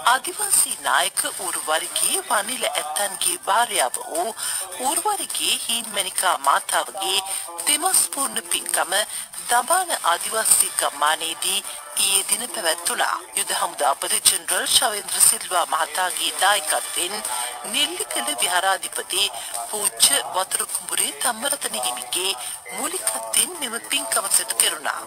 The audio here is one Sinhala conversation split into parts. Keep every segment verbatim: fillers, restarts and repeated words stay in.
आदिवासी नायक उर्वरिके वनिल ඇත්තන්ගේ භාර්යාව වූ උර්වරිගේ හීන්මැණිකා මාතාවගේ දෙමස් පූර්ණ පින්කම දඹාන ආදිවාසී ගම්මානයේදී ඊයේ දින පැවැත්වුණා. යුද හමුදාපති ජෙනරල් ශවේන්ද්‍ර සිල්වා මහතාගේ දායකත්වයෙන් නිල්ලිකල විහාරාධිපති පූජ්‍ය වතුරුකුඹුරේ ධම්මරතන හිමිගේ මූලිකත්වයෙන් මෙම පින්කම සිදු කෙරුණා.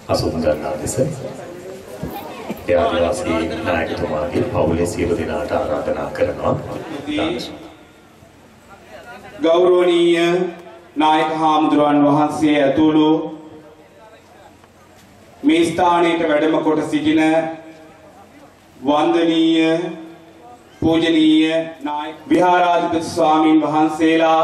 අසුන් ගන්නා ලෙස ඒ ආදිවාසී නායකතුමාගේ පවුලේ සියලු දෙනාට ආරාධනා කරනවා. ගෞරවනීය නායක හාමුදුරුවන් වහන්සේ ඇතුළු මේ ස්ථානයට වැඩම කොට සිටින වන්දනීය පූජනීය නායක විහාරාධිපති ස්වාමීන් වහන්සේලා,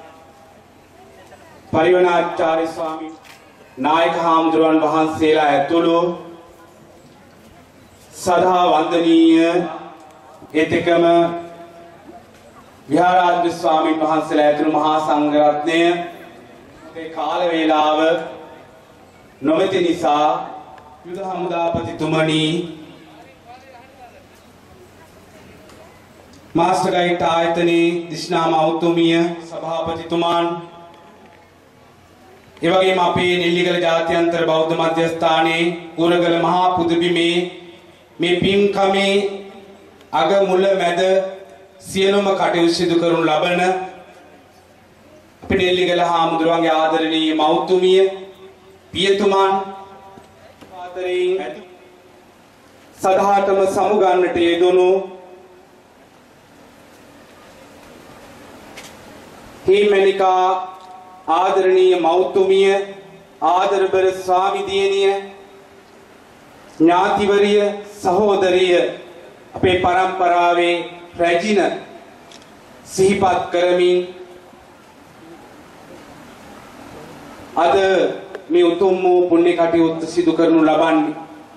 පරිවනාචාර්ය ස්වාමීන්, නායක හාමුදුරුවන් වහන්සේලා ඇතුළු සදා වන්දනීය එතෙකම විහාරාධිපති ස්වාමීන් වහන්සේලා ඇතුළු මහා සංඝරත්නය මේ කාල වේලාව නොමැති නිසා යුද හමුදාපතිතුමනි, මාස්ටර් ගයිඩ් ආයතනයේ දිස්නා මෞතුමිය සභාපතිතුමාන්, එවැගේම අපේ නෙල්ලිගල ජාත්‍යන්තර බෞද්ධ මධ්‍යස්ථානයේ කුරගල මහා පුදුබිමේ මේ පින්කමේ අග මුල මැද සියලුම කටයුතු සිදු කරනු ලබන අපේ නෙල්ලිගල හාමුදුරුවන්ගේ ආදරණීය මෞතුමිය පියතුමන් ආදරයෙන් සදහටම සමුගන්නට යෙදුණු හේමනිකා ආදරණීය මෞතුමිය, ආදරබර ස්වාමි දියණිය, ඥාතිවරිය, සහෝදරිය, අපේ පරම්පරාවේ රැජින සිහිපත් කරමින් අද මේ උතුම් වූ පුණ්‍ය කටයුත්ත සිදු කරනු ලබන්නේ.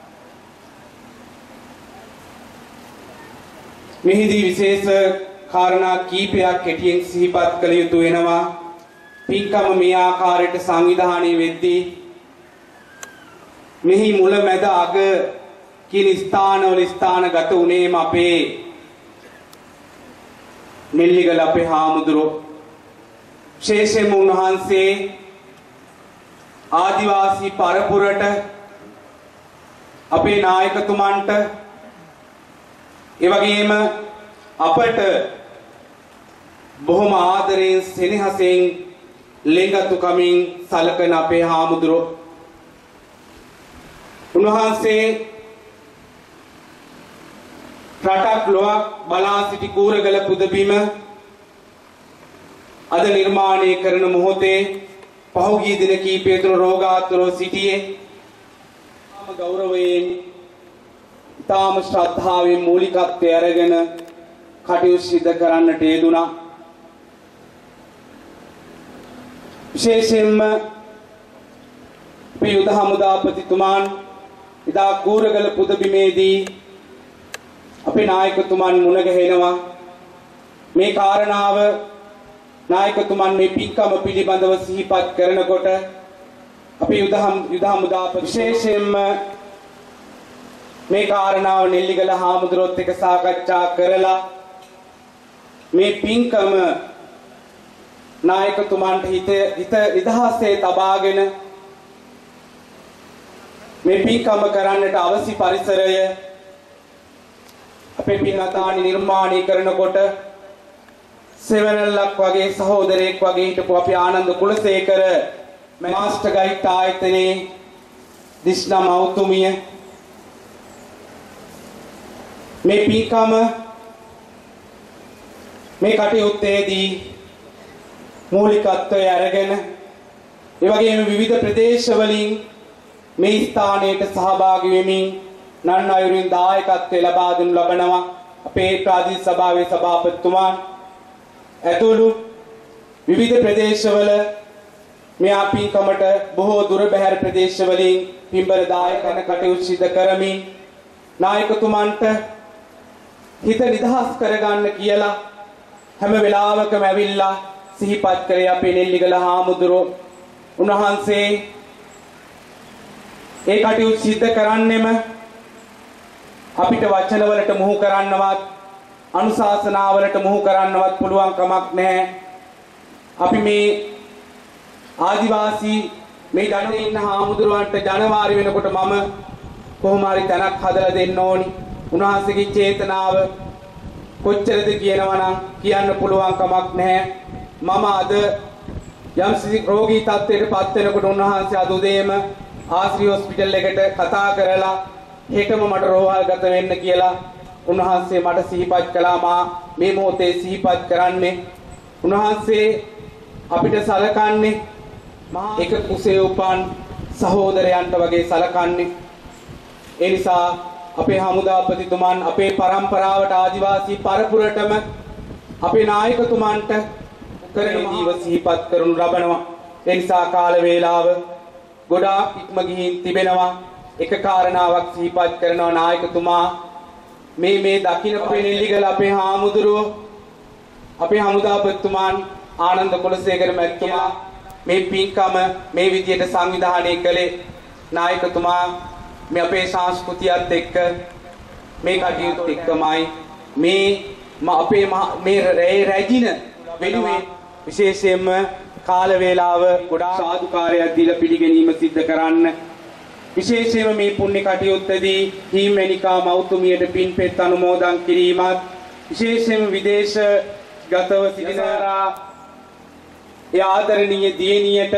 මෙහිදී විශේෂ කාරණා කීපයක් කෙටියෙන් සිහිපත් කළ යුතු වෙනවා. පින්කම මේ ආකාරයට සංවිධානය වෙද්දී මෙහි මුල මැද අග කියන ස්ථානවල ස්ථානගත වුණේම අපේ නෙල්ලිගල අපේ හාමුදුරුවෝ, විශේෂයෙන්ම උන්වහන්සේ ආදිවාසී පරපුරට, අපේ නායකතුමන්ට, එවැගේම අපට බොහොම ආදරයෙන් සෙනෙහසෙන් ලෙන්ගතුකමින් සලකන අපේ හාමුදුරුවෝ, උන්වහන්සේ රටක් ලොවක් බලා සිටි කූරගල පුදබිම අද නිර්මාණය කරන මොහොතේ පහුගිය දින කීපය තුළ රෝගාතුරව සිටියේ තාම ගෞරවයෙන්, තාම ශ්‍රද්ධාවෙන් මූලිකත්වය අරගෙන කටයුතු සිදු කරන්නට යෙදුණා. විශේෂයෙන්ම අපේ යුද හමුදාපතිතුමාන් ඉදා කූරගල පුදබිමේදී අපේ නායකතුමන් මුණ ගැහෙනවා. මේ කාරණාව නායකතුමන් මේ පින්කම පිළිබඳව සිහිපත් කරනකොට අපේ යුද හමුදාපති විශේෂයෙන්ම මේ කාරණාව නෙල්ලිගල හාමුදුරුවොත් එක්ක සාකච්ඡා කරලා මේ පින්කම නායකතුමන්ට හිත හිත නිදහසේ තබාගෙන මේ පින්කම කරන්නට අවශ්‍ය පරිසරය අපේ පින්වතානි නිර්මාණය කරනකොට සෙවණැල්ලක් වගේ සහෝදරයෙක් වගේ හිටපු අපේ ආනන්ද කුලසේකර මාස්ටර් ගයිඩ් ආයතනයේ දිස්නා මෞතුමිය මේ පින්කම මේ කටයුත්තේදී මූලිකත්වය අරගෙන ඒ වගේම විවිධ ප්‍රදේශවලින් මේ ස්ථානයට සහභාගී වෙමින් නන් අයුරින් දායකත්වය ලබා දෙනු ලබනවා. අපේ ප්‍රාදේශීය සභාවේ සභාපතිතුමා ඇතුළු විවිධ ප්‍රදේශවල මේ පින්කමට බොහෝ දුර බැහැර ප්‍රදේශවලින් පින්බර දායකන කටයුතු සිදු කරමින් නායකතුමන්ට හිත නිදහස් කරගන්න කියලා හැම වෙලාවකම ඇවිල්ලා සිහිපත් කරේ අපේ නෙල්ලිගල හාමුදුරුවෝ. උන්වහන්සේ ඒ කටයුතු සිදු කරන්නෙම අපිට වචන වලට මුහු කරන්නවත් අනුශාසනාවලට මුහු කරන්නවත් පුළුවන් කමක් නැහැ. අපි මේ ආදිවාසී මේ දඩේ ඉන්න හාමුදුරුවන්ට ජනවාරි වෙනකොට මම කොහොම හරි තැනක් හදලා දෙන්න ඕනි. උන්වහන්සේගේ චේතනාව කොච්චරද කියනවා නම් කියන්න පුළුවන් කමක් නැහැ. මම අද යම් රෝගී තත්ත්වයට පත් වෙනකොට උන්වහන්සේ අද උදේම ආශ්‍රී හොස්පිටල් එකට කතා කරලා හෙටම මට රෝහල් ගත වෙන්න කියලා උන්වහන්සේ මට සිහිපත් කළා. මා මේ මොහොතේ සිහිපත් කරන්නේ උන්වහන්සේ අපිට සලකන්නේ එක කුසේ උපන් සහෝදරයන්ට වගේ සලකන්නේ. ඒ නිසා අපේ හමුදාපතිතුමන් අපේ પરම්පරාවට ආදිවාසී පරපුරටම අපේ නායකතුමන්ට කරන ජීව සිහිපත් කරනු ලබනවා. ඒ නිසා කාල වේලාව ගොඩාක් ඉක්ම ගිහින් තිබෙනවා. එක කාරණාවක් සිහිපත් කරනවා නායකතුමා මේ මේ දකින්න අපේ නෙල්ලිගල අපේ හාමුදුරුවෝ අපේ හමුදාපතිතුමන් ආනන්ද කුලසේකර මැතිතුමා මේ පින්කම මේ විදියට සංවිධානය කළේ නායකතුමා මේ අපේ සංස්කෘතියත් එක්ක මේ කටයුතු එක්කමයි මේ අපේ මේ රැජින වෙනුවෙන් විශේෂයෙන්ම කාල වේලාව ගොඩාක් සාදුකාරයක් දීලා පිළිගැනීම සිද්ධ කරන්න. විශේෂයෙන්ම මේ පුණ්‍ය කටයුත්තේදී හීමෙනිකා මෞතුමියට පින්පෙත් අනුමෝදන් කිරීමත් විශේෂයෙන්ම විදේශගතව සිටිනාරා ඒ ආදරණීය දියණියට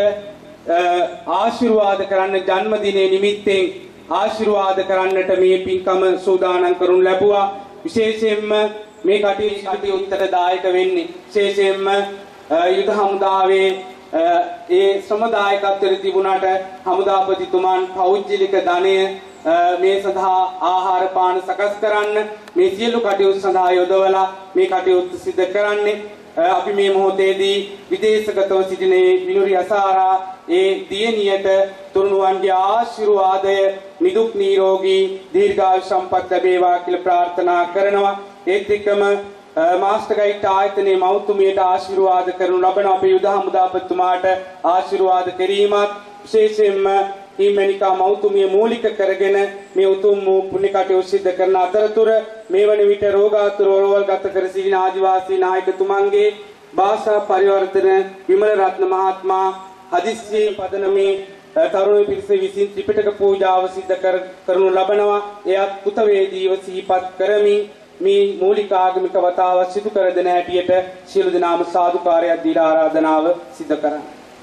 ආශිර්වාද කරන්න ජන්මදිනයේ නිමිත්තෙන් ආශිර්වාද කරන්නට මේ පින්කම සූදානම් කරනු ලැබුවා. විශේෂයෙන්ම මේ කටයුත්තට දායක වෙන්නේ විශේෂයෙන්ම යුද හමුදාවේ ඒ ශ්‍රමදායකත්වයේ තිබුණාට හමුදාපතිතුමන් පෞද්ගලික ධනය මේ සඳහා ආහාර පාන සකස් කරන්න මේ සියලු කටයුතු සඳහා යොදවලා මේ කටයුතු සිදු කරන්නේ. අපි මේ මොහොතේදී විදේශගතව සිටින විනුරි අසාරා ඒ දියණියට තුරුණුවන්ගේ ආශිර්වාදය නිදුක් නිරෝගී දීර්ඝායු සම්පත් ලැබේවා කියලා ප්‍රාර්ථනා කරනවා. ඒත් එක්කම මාස්ටර් ගයිඩ් ආයතනයේ මෞතුමියට ආශිර්වාද කරනු ලබන අපේ යුද හමුදාපතිතුමාට ආශිර්වාද කිරීමත් විශේෂයෙන්ම හිමෙනිකා මෞතුමිය මූලික කරගෙන මේ උතුම් වූ පුණ්‍ය කටයුතු සිදු කරන අතරතුර මේ වන විට රෝගාතුර රෝවල් ගත කර සිටින ආදිවාසී නායකතුමන්ගේ භාෂා පරිවර්තන විමල රත්න මහත්මයා හදිස්සියේ පදනමේ තරුණ පිරිස විසින් ත්‍රිපිටක පූජාව සිදු කරනු ලබනවා. එයත් පුතවේදීව සිහිපත් කරමින් මේ මූලික ආගමික වතාව සිදු කර දෙන හැටියට සියලු දෙනාම සාදුකාරයක් දීලා ආරාධනාව සිදු කරන්න.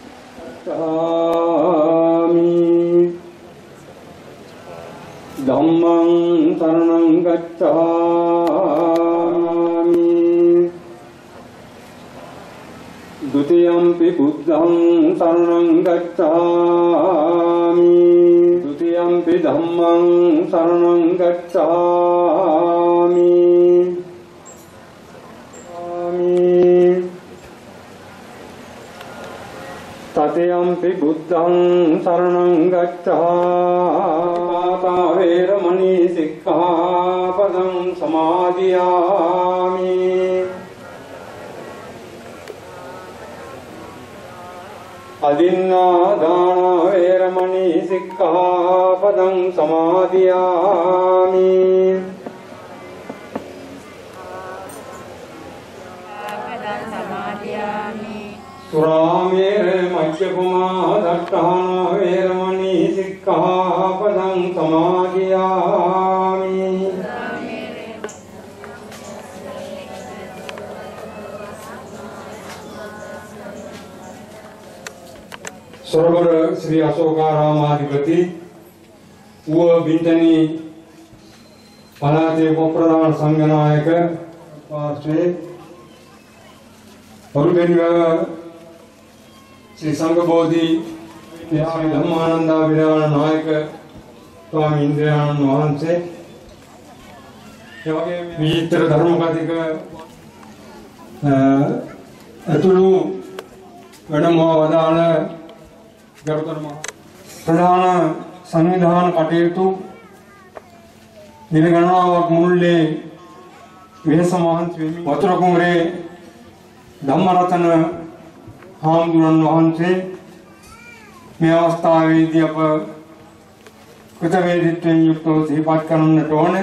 ධම්මං සරණං ගච්ඡාමි ဒ ුතියම්පි බුද්ධං සරණං ගච්ඡාමි ဒ ුතියම්පි ධම්මං සරණං ගච්ඡාමි තතියම්පි බුද්ධං සරණං ගච්ඡාමි වේරමණී සික්ඛාපදං සමාදියාමි අදින්නා දාන වේරමණී සික්ඛාපදං සමාදියාමි සුරාමේර මච්චකුමා දත්තාන වේරමණී සික්ඛාපදං සමාදියාමි සරවර ශ්‍රී අශෝකාරාමාධිපති ඌව බින්දනී පළාතේ උපප්‍රධාන සංඝනායක පාර්ශ්වයේ වරුගෙනිව श्री संघ बोधि श्री धम्मानंद विराण नायक स्वामी इंद्रियानंद वහන්සේ එවැගේ විචිත්‍ර ධර්ම කතික අතුළු වැඩමව වදාළ ගරුතර ප්‍රධාන සංවිධාන කටයුතු දින ගණනාවක් මුළුල්ලේ වෙනස මහන්සි වෙමින් වතුර කුමරේ ධම්මරතන හාමුදුරන් වහන්සේ මේ අවස්ථාවේදී අප කෘතවේදීත්වයෙන් යුක්තව සිහිපත් කරන්නට ඕන.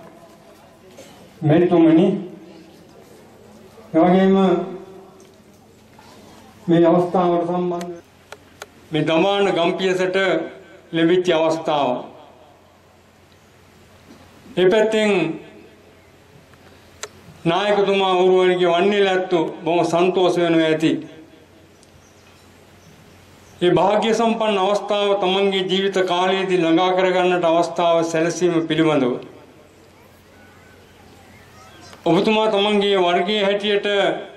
මෙතුමනි එවැගේම මේ අවස්ථාවට සම්බන්ධ මේ දමාන ගම්පියසට ලැබිච්ච අවස්ථාව. මේ පැත්තෙන් නායකතුමා උරුවන්ගේ වන්නේ ලැත්තු බොහොම සන්තෝෂ වෙනවා ඇති. ඒ භාග්‍ය සම්පන්න අවස්ථාව තමන්ගේ ජීවිත කාලයේදී ළඟා කරගන්නට අවස්ථාව සැලසීම පිළිබඳව ඔබතුමා තමන්ගේ වර්ගයේ හැටියට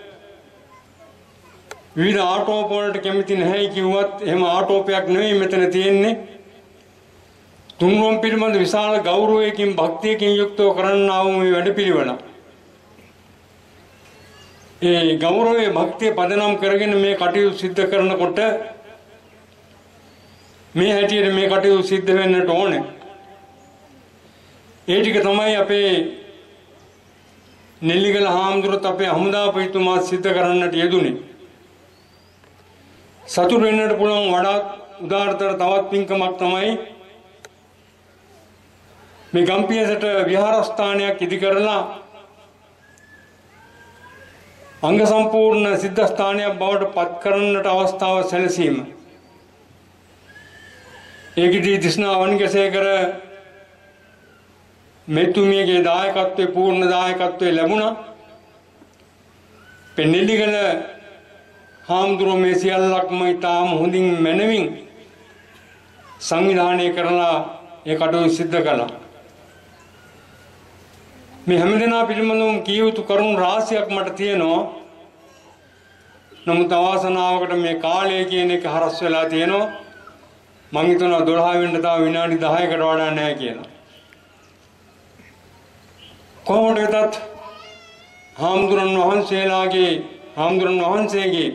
විවිධ ආටෝප වලට කැමති නැහැ කිව්වත් එහෙම ආටෝපයක් නෙවෙයි මෙතන තියෙන්නේ. තුන්වම් පිළිබඳ විශාල ගෞරවයකින් භක්තියකින් යුක්තව කරන්නා වූ මේ වැඩපිළිවෙල. ඒ ගෞරවයේ භක්තිය පදනම් කරගෙන මේ කටයුතු සිද්ධ කරනකොට මේ හැටියට මේ කටයුතු සිද්ධ වෙන්නට ඕනේ. ඒ ටික තමයි අපේ නෙල්ලිගල හාමුදුරුවෝත් අපේ හමුදාපතිතුමා සිද්ධ කරන්නට යෙදුනේ. සතුට වෙන්නට පුළුවන් වඩාත් උදාාරතර තවත් පින්කමක් තමයි මේ ගම්පියසට විහාරස්ථානයක් ඉදි කරලා අංග සම්පූර්ණ සිද්ධාස්ථානයක් බවට පත් කරන්නට අවස්ථාව සැලසීම. ඒකදී දිස්නා වන්ගසේකර මෙතුමියගේ දායකත්වයේ පූර්ණ දායකත්වයේ ලැබුණා. පෙන්නෙල්ලිගල හාමුදුරුවෝ මේ සියල්ලක්ම ඉතාම හොඳින් මැනවින් සංවිධානය කරලා ඒ කටයුතු සිද්ධ කළා. මේ හැමදෙනා පිළිබඳව කිය යුතු කරුණු රාශියක් මට තියෙනවා. නමුත් අවාසනාවකට මේ කාලය කියන එක හරස් වෙලා තියෙනවා. මං හිතනවා දොළහ වෙනිදා තව විනාඩි දහයකට වඩා නැහැ කියලා. කොහොමද වෙතත් හාමුදුරන් වහන්සේලාගේ හාමුදුරන් වහන්සේගේ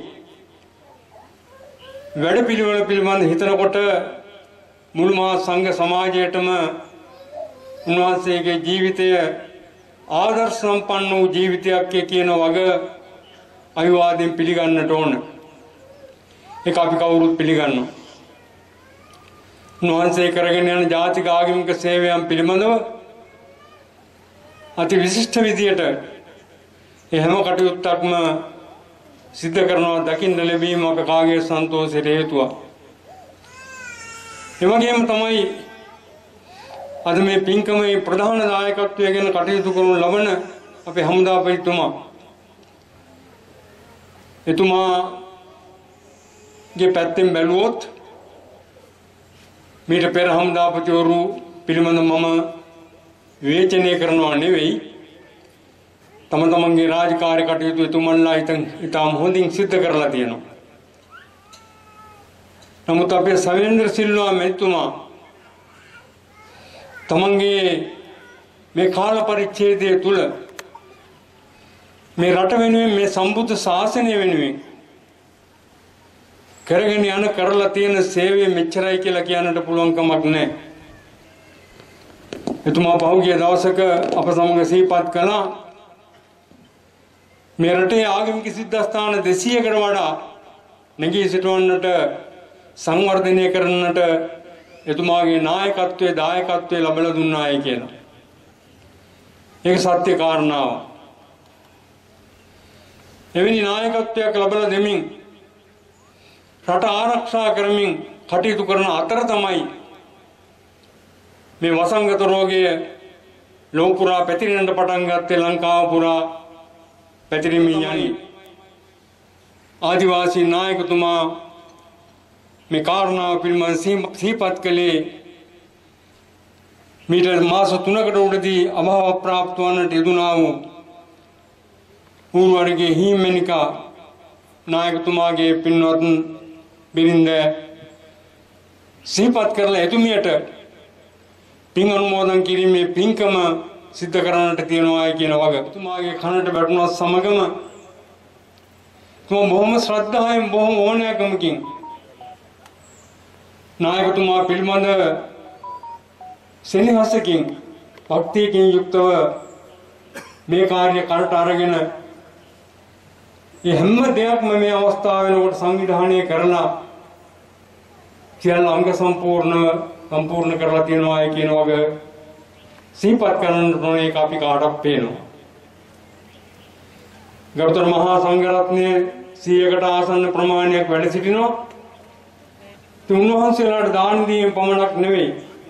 වැඩපිළිවෙල පිළිබඳ හිතනකොට මුළු මහා සංඝ සමාජයටම උන්වහන්සේගේ ජීවිතය ආදර්ශ සම්පන්න වූ ජීවිතයක් කියන වග අවිවාදයෙන් පිළිගන්නට ඕන. ඒක අපි කවුරුත් පිළිගන්නවා. උන්වහන්සේ කරගෙන යන ජාතික ආගමික සේවයන් පිළිබඳව අති විශිෂ්ට විදියට ඒ හැම කටයුත්තක්ම සිද්ධ කරනවා දකින්න ලැබීම අප කාගේ සන්තෝෂයට හේතුවක්. ඒ වගේම තමයි අද මේ පින්කමේ ප්‍රධාන දායකත්වය ගැන කටයුතු කරනු ලබන අපේ හමුදාපතිතුමා. එතුමාගේ පැත්තෙන් බැලුවොත් මීට පෙර හමුදාපතිවරු පිළිබඳ මම විවේචනය කරනවා නෙවෙයි. තම තමන්ගේ රාජකාරී කටයුතු එතුමන්ලා ඉතාම හොඳින් සිද්ධ කරලා තියෙනවා. නමුත් අපේ සවේන්ද්‍ර සිල්වා මැතිතුමා තමන්ගේ මේ කාල පරිච්ඡේදය තුල මේ රට වෙනුවෙන් මේ සම්බුද්ධ ශාසනය වෙනුවෙන් කරගෙන යන කරලා තියෙන සේවය මෙච්චරයි කියලා කියන්නට පුළුවන් කමක් නැහැ. එතුමා පහුගිය දවසක අප සමග සිහිපත් කළා මේ රටේ ආගමික සිද්ධාස්ථාන දෙසීයකට වඩා නැගී සිටවන්නට සංවර්ධනය කරන්නට එතුමාගේ නායකත්වයේ දායකත්වයේ ලැබලා දුන්නායි කියලා. ඒක සත්‍ය කාරණාව. එවැනි නායකත්වයක් ලැබලා දෙමින් රට ආරක්ෂා කරමින් කටයුතු කරන අතර තමයි මේ වසංගත රෝගය ලෝක පුරා පැතිරෙන්න පටන් ගත්තේ. ලංකාව පුරා පැතිරෙමින් යන්නේ. ආදිවාසී නායකතුමා මේ කාරණාව පිළිබඳ සිහිපත් කළේ මීට මාස තුනකට උඩදී අභාව ප්‍රාප්ත වන්නට යෙදුනා වූ ඌරුවරිගේ හිමිනිකා නායකතුමාගේ පින්වත් බිරිඳ සිහිපත් කරලා එතුමියට පින් අනුමෝදන් කිරීමේ පින්කම සිද්ධ කරන්නට තියෙනවා කියන වග. එතුමාගේ කනට වැටුණත් සමගම එතුමා බොහොම ශ්‍රද්ධාවෙන් බොහොම ඕනෑකමකින් නායකතුමා පිළිබඳ සෙනෙහසකින් භක්තියකින් යුක්තව මේ කාර්ය කරට අරගෙන මේ හැම දෙයක්ම මේ අවස්ථාව වෙනකොට සංවිධානය කරලා සියල්ල අංග සම්පූර්ණ සම්පූර්ණ කරලා තියෙනවා කියන වගේ සිහිපත් කරන්න ඕනේ. ඒක අපි කාටවත් පේනවා. ගෞතම මහා සංඝරත්නයේ සියයකට ආසන්න ප්‍රමාණයක් වැඩ සිටිනවා. උන්වහන්සේලාට දාන දීම පමණක් නෙවෙයි,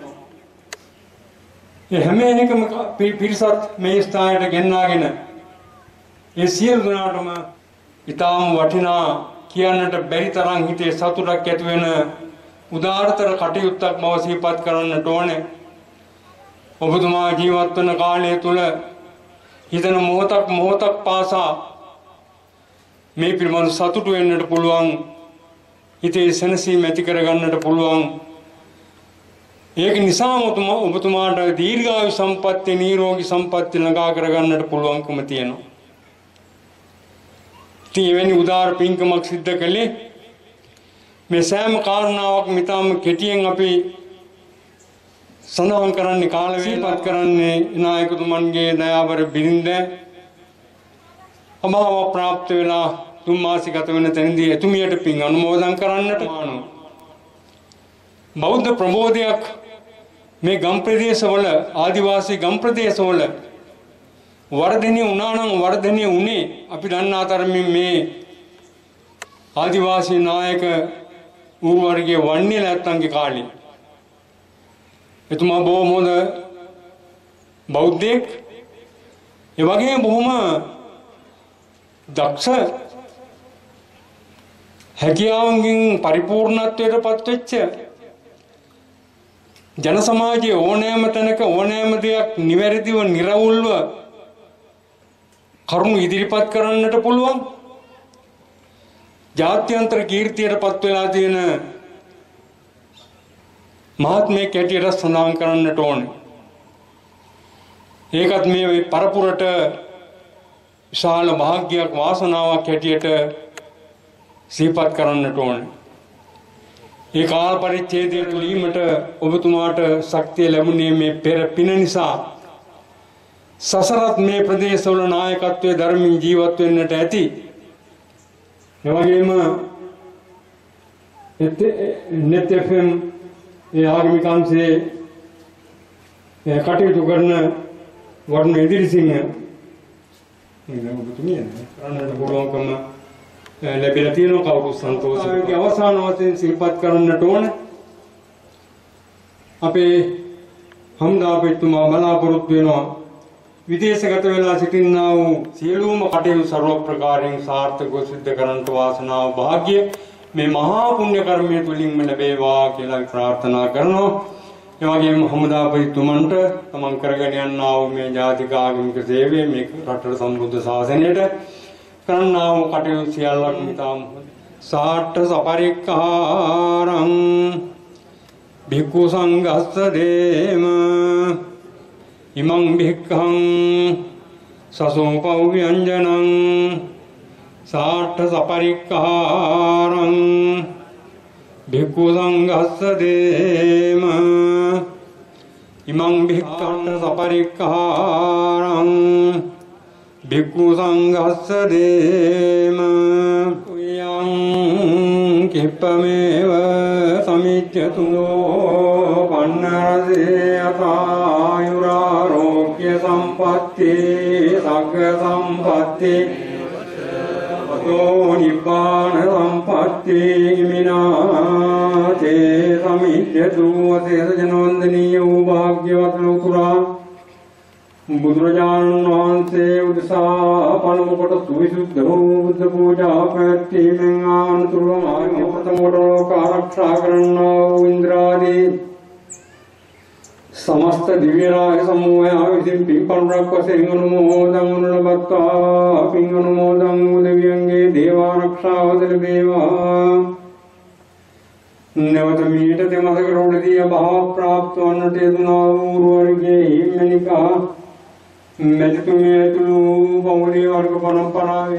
ඒ හැම එකම පිරිසත් මේ ස්ථානයට ගෙන්වාගෙන ඒ සියලු දෙනාටම ඊටාම් වටිනා කියන්නට බැරි තරම් හිතේ සතුටක් ඇති වෙන උදාාරතර කටයුත්තක් බව සිහිපත් කරන්නට ඕනේ. ඔබතුමා ජීවත් වන කාලය තුල හිතන මොහොතක් මොහොතක් පාසා මේ පිළිබඳ සතුටු වෙන්නට පුළුවන්, හිතේ සැනසීම ඇති කරගන්නට පුළුවන්. ඒක නිසාම ඔබතුමාට දීර්ඝායු සම්පත්තිය, නිරෝගී සම්පත්තිය ළඟා කරගන්නට පුළුවන්කම තියෙනවා. ඉතින් එවැනි උදාර පින්කමක් සිද්ධ කළේ මේ සෑම කාරණාවක් මිතාම කෙටියෙන් අපි සඳහන් කරන්නේ කාල වේලාවක් කරන්නේ නායකතුමන්ගේ දයාබර බිරිඳ අමාව ප්‍රාප්ත වෙලා තුන් මාසික ගත වෙන තැනදී එතුමියට පින් අනුමෝදන් කරන්නට ආනෝ. බෞද්ධ ප්‍රබෝධයක් මේ ගම් ප්‍රදේශවල, ආදිවාසී ගම් ප්‍රදේශවල වර්ධනය වුණා නම් වර්ධනය වුණේ අපි දන්නා තරමින් මේ ආදිවාසී නායක ඌරු වර්ගයේ වන්නේ නැත්තන්ගේ කාලේ. එතුමා බොහොම හොඳ බෞද්ධයෙක්, ඒ වගේම බොහොම දක්ෂ, හැකියාවන්ගෙන් පරිපූර්ණත්වයට පත් වෙච්ච, ජන සමාජයේ ඕනෑම තැනක ඕනෑම දෙයක් නිවැරදිව නිර්වුල්ව කරුණු ඉදිරිපත් කරන්නට පුළුවන්, ජාත්‍යන්තර කීර්තියට පත් වෙලා තියෙන මහත්මයෙක් හැටියට සඳහන් කරන්නට ඕනේ. ඒකත් මේ පරපුරට විශාල භාග්‍යයක්, වාසනාවක් හැටියට සිහිපත් කරන්නට ඕනේ. ඒ කාල පරිච්ඡේදයේ තුලීමට ඔබතුමාට ශක්තිය ලැබුණේ මේ පෙර පින නිසා. සසරත් මේ ප්‍රදේශවල නායකත්වයේ ධර්මින් ජීවත් වෙන්නට ඇති. ඒ වගේම net F M ඒ ආගමික අංශයේ කටයුතු කරන වර්ණ ඉදිරිසිංහ මේ ඔබතුමිය කරන්නට පුළුවන්කම ලැබිලා තියෙනවා. කවුරු සන්තෝෂයි. අවසාන වශයෙන් සිහිපත් කරන්නට ඕන අපේ හම්දාපෙතුමා බලාපොරොත්තු වෙනවා විදේශගත වෙලා සිටින්නා වූ සියලුම කටයුතු සර්ව ප්‍රකාරයෙන් සාර්ථකව සිද්ධ කරන්නට වාසනාව වාග්ය මේ මහා පුණ්‍ය කර්මයේ තුලින්ම ලැබේවා කියලා ප්‍රාර්ථනා කරනවා. ඒ වගේම හමුදාපතිතුමන්ට තමන් කරගෙන යනා වූ මේ ජාතික ආගමික සේවය, මේ රටේ සම්බුද්ධ ශාසනයට කරන්නා වූ කටයුතු සියල්ලක් මිතාම සාට්ඨ සපරික්ඛාරං භික්ඛු සංඝස්ස දේම ඉමං භික්ඛං සසෝපව් ව්‍යංජනං සාට්ඨ සපරික්ඛාරං භික්ඛු සංඝස්ස දේම ඉමං භික්ඛං සපරික්ඛාරං භික්ඛු සංඝස්ස දේම යං කිප්පමේව සමිච්ඡතුෝ පන්නරසේ අතායුරාරෝග්‍ය සම්පත්ති සග්ග සම්පත්ති අතෝ නිබ්බාන සම්පත්ති මිනාතේ සමිච්ඡතු අතේ ජනවන්දනීය වූ භාග්‍යවත් ලෝකුරා බුදුරජාණන් වහන්සේ උදෙසා පළමු කොට සුවිසුද්ධ වූ බුද්ධ පූජා පැවැත්වීමෙන් ආනතුරු මාර්ග ප්‍රථමවර ලෝක ආරක්ෂා කරන්නා වූ ඉන්ද්‍රාදී समस्त दिव्य राज समूह विधिं पिंपलरक वसें अनुमोदं अनुलभत्वा पिं अनुमोदं दिव्यंगे देवारक्षावदल देवा नवतमीट तेमसकरोडदीय भाव प्राप्त अन्नटे दुनावूर्वर्गे हिम्मनिका मेजतुमेतुलु बहुली वर्ग परंपरावे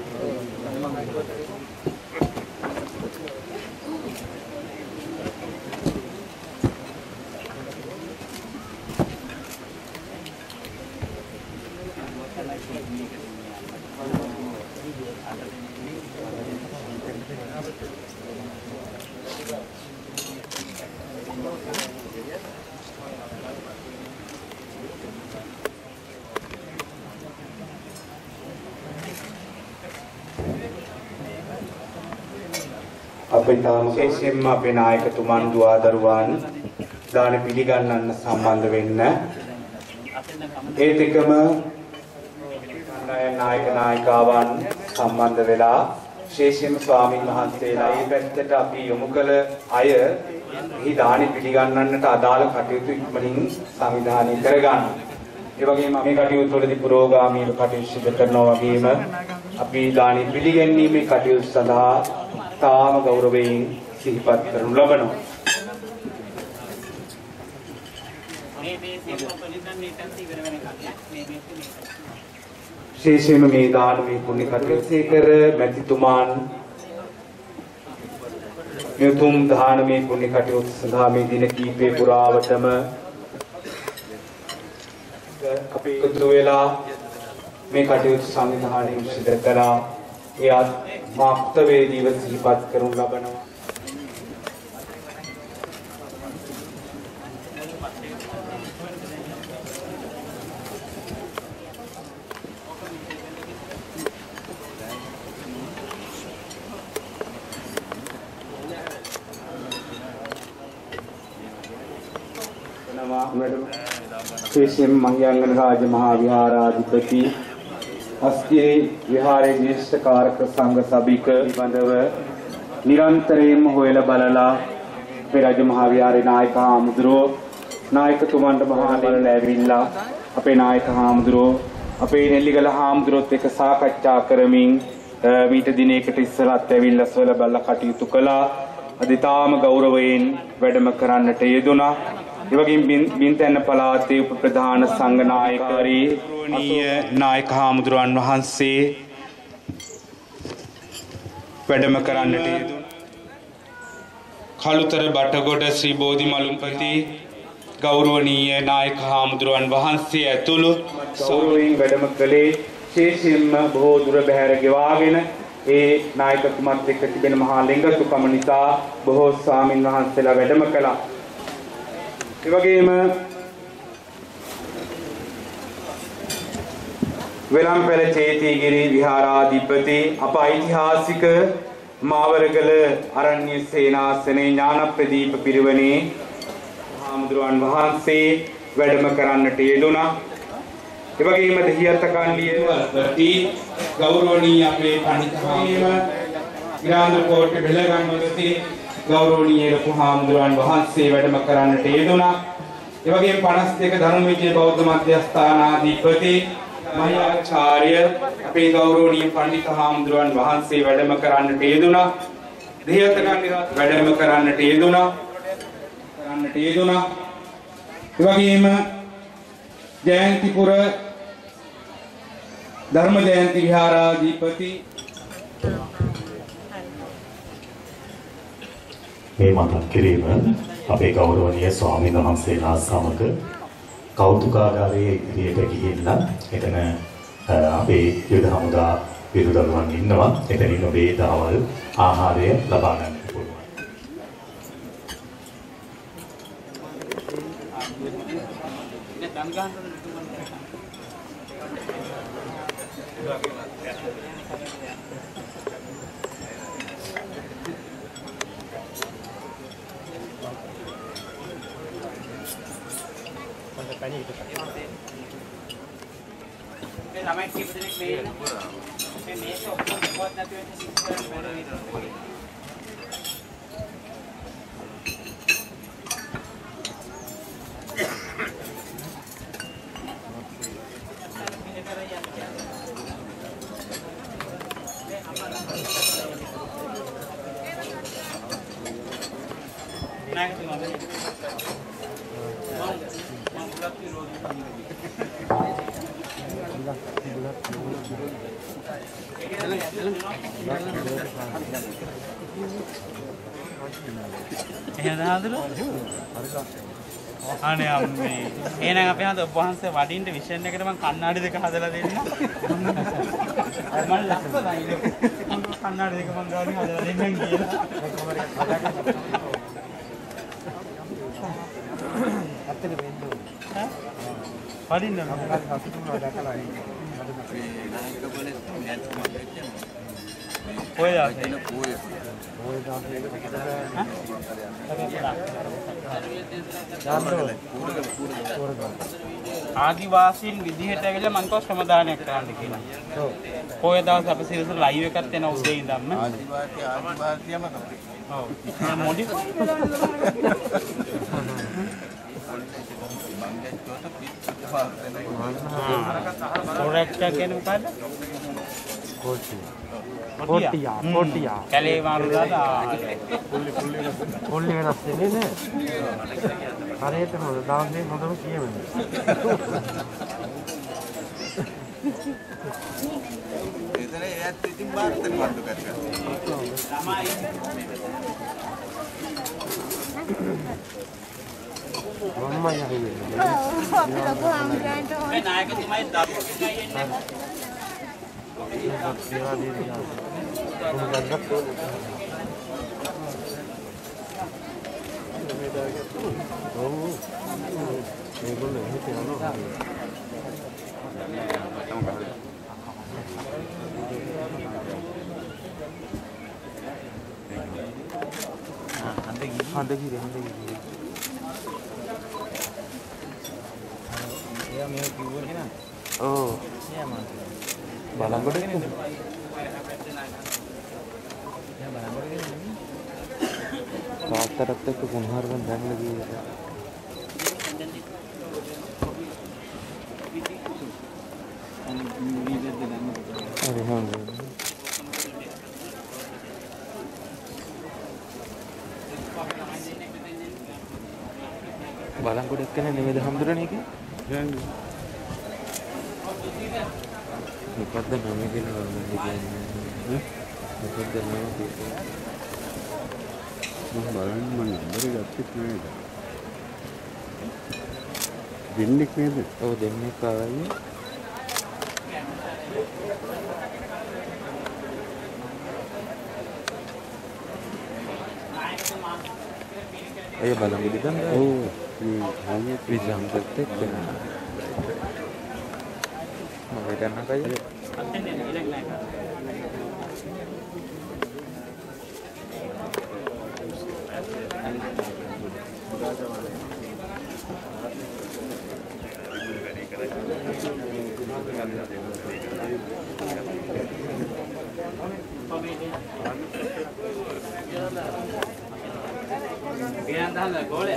විශේෂයෙන්ම අපේ නායකතුමන් දුවා දරුවන් දාන පිළිගන්නන්න සම්බන්ධ වෙන්න ඒත් එකම නායක නායිකාවන් සම්බන්ධ වෙලා ශේෂ්‍යම ස්වාමීන් වහන්සේලා මේ පැත්තට අපි යොමු කළ අය එහි දානි පිළිගන්නන්නට අදාළ කටයුතු ඉක්මනින් සංවිධානය කරගන්න. ඒ වගේම මේ කටයුතු වලදී පුරෝගාමීව කටයුතු සිදු කරනවා වගේම අපි දානි පිළිගැනීමේ කටයුතු සඳහා තාම ගෞරවයෙන් සිහිපත් කරනු ලබනවා. ශේෂ්‍යම මේ දානමය පුණ්‍ය කටයුත්තේකර මැතිතුමාන් මෙතුම් දානමය පුණ්‍ය කටයුත්ත සඳහා මේ දින කීපේ පුරාවටම අපේ එකතු වෙලා මේ කටයුතු සංවිධානය සිදු කරලා එයත් මාක්ත වේදීව සිහිපත් කරනු ලබනවා. ශේෂ්‍යම මහියංගන රාජ මහා විහාරාධිපති අස්තිරි විහාරයේ ජ්‍යෙෂ්ඨ කාරක සංඝ සභික පිළිබඳව නිරන්තරයෙන්ම හොයලා බලලා අපේ රාජ මහා විහාරේ නායක හාමුදුරුවෝ නායකතුමන්ට මහා බලලා ඇවිල්ලා අපේ නායක හාමුදුරුවෝ අපේ නෙල්ලිගල හාමුදුරුවොත් එක්ක සාකච්ඡා කරමින් මීට දිනයකට ඉස්සරහත් ඇවිල්ලා සොයලා බලලා කටයුතු කළා. අද තාම ගෞරවයෙන් වැඩම කරන්නට යෙදුණා. ඒ වගේම බින්තැන්න පළාතේ උප ප්‍රධාන සංඝ නායකවරී ගෞරවනීය නායක හාමුදුරුවන් වහන්සේ වැඩම කරන්නට යෙදුණා. කළුතර බටගොඩ ශ්‍රී බෝධි මළුම්පති ගෞරවනීය නායක හාමුදුරුවන් වහන්සේ ඇතුළු ගෞරවයෙන් වැඩම කළේ ශේෂයෙන්ම බොහෝ දුර බැහැර ගෙවාගෙන ඒ නායකතුමත් එක්ක තිබෙන මහා ලිංගතුකම නිසා බොහෝ ස්වාමින් වහන්සේලා වැඩම කළා. ඒ වගේම වෙලම්පැල චේතිගිරි විහාරාධිපති අප ඓතිහාසික මාවරගල අරණ්‍ය සේනාසනේ ඥානප්‍රදීප පිරිවෙනේ හාමුදුරුවන් වහන්සේ වැඩම කරන්නට යෙදුණා. ඒ වගේම දෙහිඅත්ත කණ්ඩිය වලපති ගෞරවනීය අපේ පණිතුමාගේම ග්‍රාන්ද කෝට්ටේ බෙලගම්වලදී ගෞරවනීය ලොකු හාමුදුරුවන් වහන්සේ වැඩම කරන්නට යෙදුණා. ඒ වගේම පනස් දෙක ධර්මවිජය බෞද්ධ මධ්‍යස්ථානාධිපති මහාචාර්ය අපේ ගෞරවනීය පණ්ඩිත හාමුදුරුවන් වහන්සේ වැඩම කරන්නට යෙදුණා. දෙහිඅත්ත කණ්ඩිය වැඩම කරන්නට යෙදුණා. කරන්නට යෙදුණා. ඒ වගේම ජයන්තිපුර ධර්ම ජයන්ති විහාරාධිපති මේ මතක් කිරීම අපේ ගෞරවනීය ස්වාමීන් වහන්සේලා සමග කෞතුකාගාරයේ ඉදිරියට ගිහිල්ලා එතන අපේ යුද හමුදා විරුදරුවන් ඉන්නවා. එතනින් ඔබේ දහවල් ආහාරය ලබා ගන්න පුළුවන්. ළමයි කීප දෙනෙක් මේ මේ මේක ඔක්කොම දෙපොත් නැති වෙච්ච සිස්ටම් බැරි විතර. එහෙනම් හඳුනන අනේ අම්මේ එහෙනම් අපි හඳ ඔබ වහන්සේ වඩින්න විෂන් එකට මම කණ්ණාඩි දෙක හදලා දෙන්න මම ලස්සනයි කණ්ණාඩි දෙක මම ගානේ හදලා දෙන්නම් කියලා ඇත්තට වෙන්න ඕනේ වඩින්න මම හසුතුනවා දැකලා ඔය දාන්නේ ඔය ඔය දාන්නේ හා දාන්න ඕනේ ආදිවාසීන් විදිහට ඇවිල්ලා මම කව ශ්‍රමදානයක් කරන්න කියලා. ඔව්. පොය දවස් අපි සිරස ලයිව් එකක් දෙන උදේ ඉඳන්ම. ආදිවාසී ආදිවාසියම තමයි. ඔව්. මොඩි කොරෙක්ට් කියන්නේ මොකද්ද? කොටි. කොටියා කොටියා. කැලේ මාරුදාලා පුල්ලි පුල්ලි පුල්ලි වෙනස් වෙන්නේ නේ. හරියට නෝ දාන්නේ හොඳම කියවෙන්නේ. එතන එයත් ඉතින් බාර්තන වඩු කරගන්න. ළමයි මම්මා යහිනේ. ඔව් ලොකු අම්ගන්ට ඕනේ. මේ නායකතුමයි දරුවෝ එකයි එන්නේ. ඒකත් සේවා දෙනවා. ඔව්. ඒගොල්ලෝ එහෙට යනවා. හඳ කිරි හඳ කිරි. එයා මේ කිව්වනේ නේද? ඔව්. එයා මම බලංගොඩ එන්නේ. එයා බලංගොඩ එන්නේ. තාත්තටත් එක්ක කුණහරුවෙන් දැන්ලා ගියේ. හරි හොඳයි. බලංගොඩ එක්කනේ නෙමෙයිද හම්දුරනේ කි? යන්නේ. මොකද්ද නම කියලා කියන්නේ? මොකද්ද නම කියන්නේ? මම බලන්න මම නම්බර් ගත්තේ නේද? දෙන්නෙක් නේද? ඔව් දෙන්නෙක් ආවයි. අය බලංගොඩ ඉඳන් ඔව් මේ හාමිය විසම්පත් එක්ක මම හිතන්න කයි අතෙන් ඉලක් නැහැ. Biar dah lah boleh.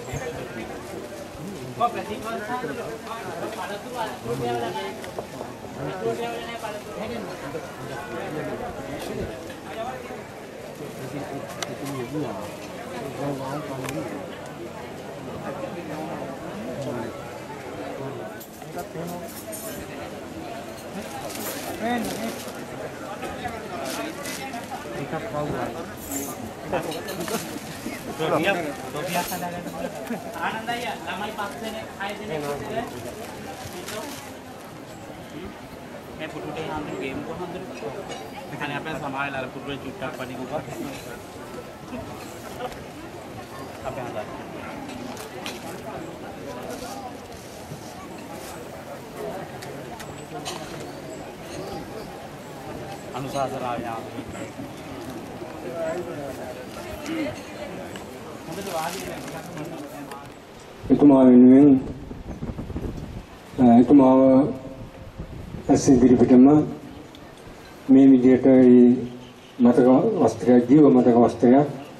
Kok berarti kalau मैं पुटुटे हम गेम को हम दिखाने पे समाज लाल पुटुटे चुट्टा पानी को अब यहाँ जाते अनुशासन आ यहाँ එතුමා වෙනුවෙන් එතුමාව ඇසින් දිරිපිටම මේ විදිහට මතක වස්ත්‍රය ජීව මතක වස්ත්‍රය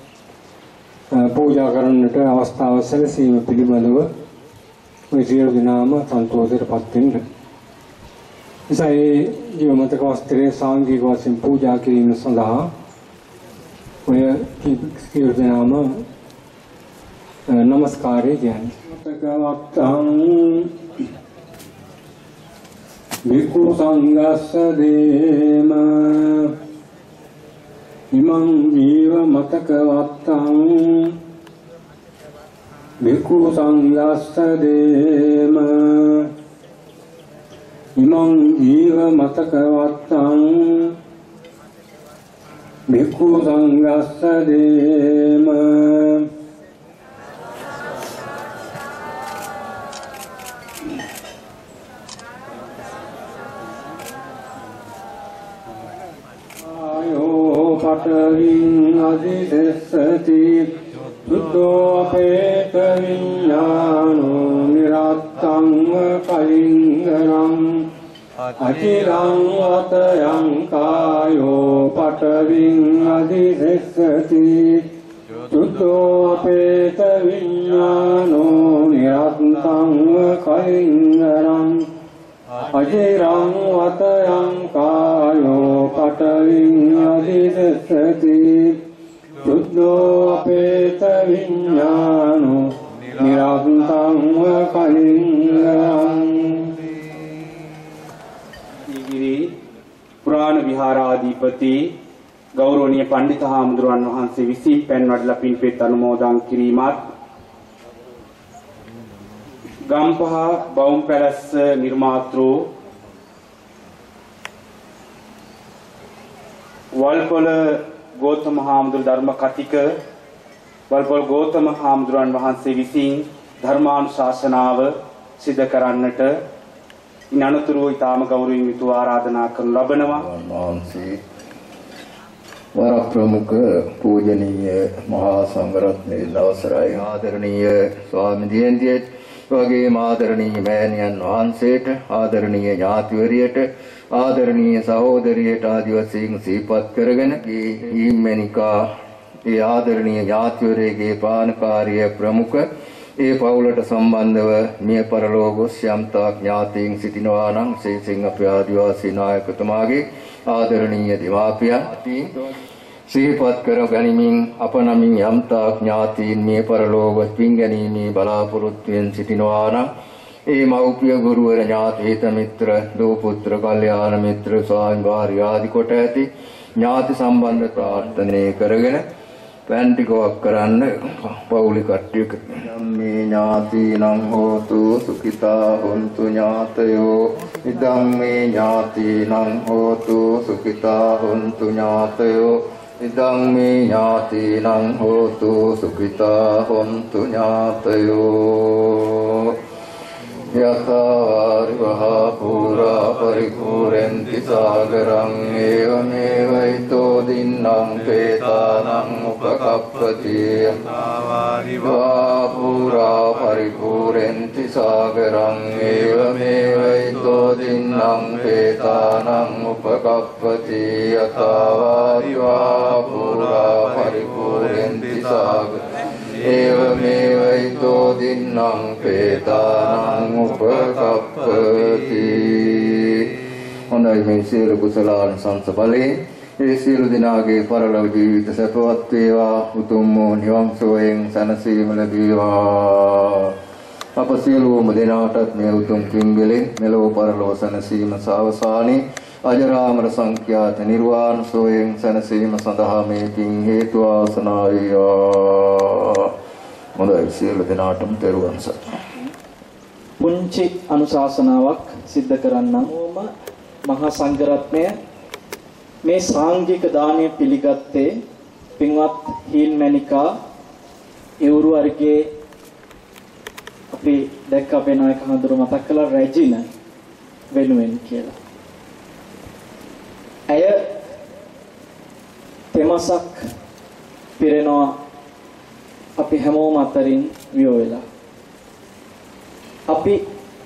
පූජා කරන්නට අවස්ථාව සැලසීම පිළිබඳව ඔය සියලු දෙනාම සන්තෝෂයටපත් වෙන්න. නිසා ඒ ජීව මතක වස්ත්‍රයේ සාංගික වශයෙන් පූජා කිරීම සඳහා ඔය සියලු දෙනාම नमस्कार मतकवत्तं भिक्खु संघस्स देम इमं जीव मतकवत्तं भिक्खु संघस्स देम इमं जीव मतकवत्तं भिक्खु संघस्स देम पटविं अधिदस्सति सुतोपेत विज्ञानो निरत्तं कलिङ्गरम् अचिरं वतयं कायो पटविं अधिदस्सति सुतोपेत विज्ञानो निरत्तं कलिङ्गरम् अजिरं वतयं कायो पटविं अधिदस्सति शुद्धोपेत विज्ञानो निरन्तं कलिङ्गरम् පුරාණ විහාරාධිපති ගෞරවනීය පණ්ඩිත හාමුදුරුවන් වහන්සේ විසින් පැන්වඩලා පින්පෙත් අනුමෝදන් කිරීමත් ගම්පහ බවුම් පැලස්ස නිර්මාතෘ වල්පොළ ගෞතම හාමුදුරු ධර්ම කතික වල්පොළ ගෞතම හාමුදුරන් වහන්සේ විසින් ධර්මානුශාසනාව සිදු කරන්නට ඉනනතුරු ඊටාම ගෞරවයෙන් යුතුව ආරාධනා කරනු ලබනවා. වහන්සේ වර ප්‍රමුඛ පූජනීය මහා සංඝරත්නයේ අවසරයි ආදරණීය ස්වාමීන් වහන්සේ වගේම ආදරණීය මෑණියන් වහන්සේට ආදරණීය ඥාතිවරියට ආදරණීය සහෝදරියට ආදි වශයෙන් සිහිපත් කරගෙන ඊමෙනිකා ඒ ආදරණීය ඥාතිවරයෙගේ පානකාරිය ප්‍රමුඛ ඒ පවුලට සම්බන්ධව මිය පරලෝක යම්තා ඥාතීන් සිටිනවා නම් සේසිංහ අපේ ආදිවාසී නායකතුමාගේ ආදරණීය දෙමාපියන් සිහිපත් කර ගනිමින් අප නමින් යම්තා ඥාතීන් මිය පරලෝක පින් ගැනීමේ බලාපොරොත්තුෙන් සිටිනවා නම් ඒ මව්පිය ගුරුවර ඥාති හිත මිත්‍ර දූ පුත්‍ර කල්යාණ මිත්‍ර ස්වාමි භාර්ය ආදී කොට ඇති ඥාති සම්බන්ධ ප්‍රාර්ථනා කරගෙන පැන්ටිකෝක් කරන්න පවුලි කට්ටිය මේ ඥාතිනම් හෝතු සුඛිතා හොන්තු ඥාතයෝ ඉදම් මේ ඥාතිනම් හෝතු සුඛිතා හොන්තු ඥාතයෝ ඉදම් මේ ඥාතිනම් හෝතු සුඛිතා හොන්තු ඥාතයෝ යථාරිවහා පුරා පරිපූර්ණන්ති සාගරං ඒවමේවයිතෝ දින්නම් පේතානං උපකප්පති යථාරිවහා පුරා පරිපූර්ණන්ති සාගරං ඒවමේවයිතෝ දින්නම් පේතානං උපකප්පති යථාරිවහා පුරා පරිපූර්ණන්ති සාගරං ඒවමේවයිතෝ දින්නම් පේතානං උපකප්පති හොඳයි මේ සියලු කුසලානිසංස බලයෙන් ඒ සියලු දෙනාගේ පරලොව ජීවිත සැපවත් වේවා උතුම් වූ නිවන් සුවයෙන් සැනසීම ලැබේවා. අප සියලුම දෙනාටත් මේ උතුම් කිම්බලෙන් මෙලොව පරලොව සැනසීම සාවසානී අජරාමර සංඛ්‍යාත නිර්වාණ සෝයෙන් සැනසීම සඳහා මේ පින් හේතු ආසනා වේවා. මොදයි සියලු දෙනාටම තෙරුවන් සරණයි. පුංචි අනුශාසනාවක් සිද්ධ කරන්නම්. මහා සංඝරත්නය මේ සාංගික දානය පිළිගත්තේ පින්වත් හීන්මැණිකා එවුරු අරගේ අපි දැක්ක අපේ නායක හඳුරු මතක් කළා රැජින වෙනුවෙන් කියලා. ඇය තෙමසක් පිරෙනවා අපි හැමෝම අතරින් වියෝ වෙලා. අපි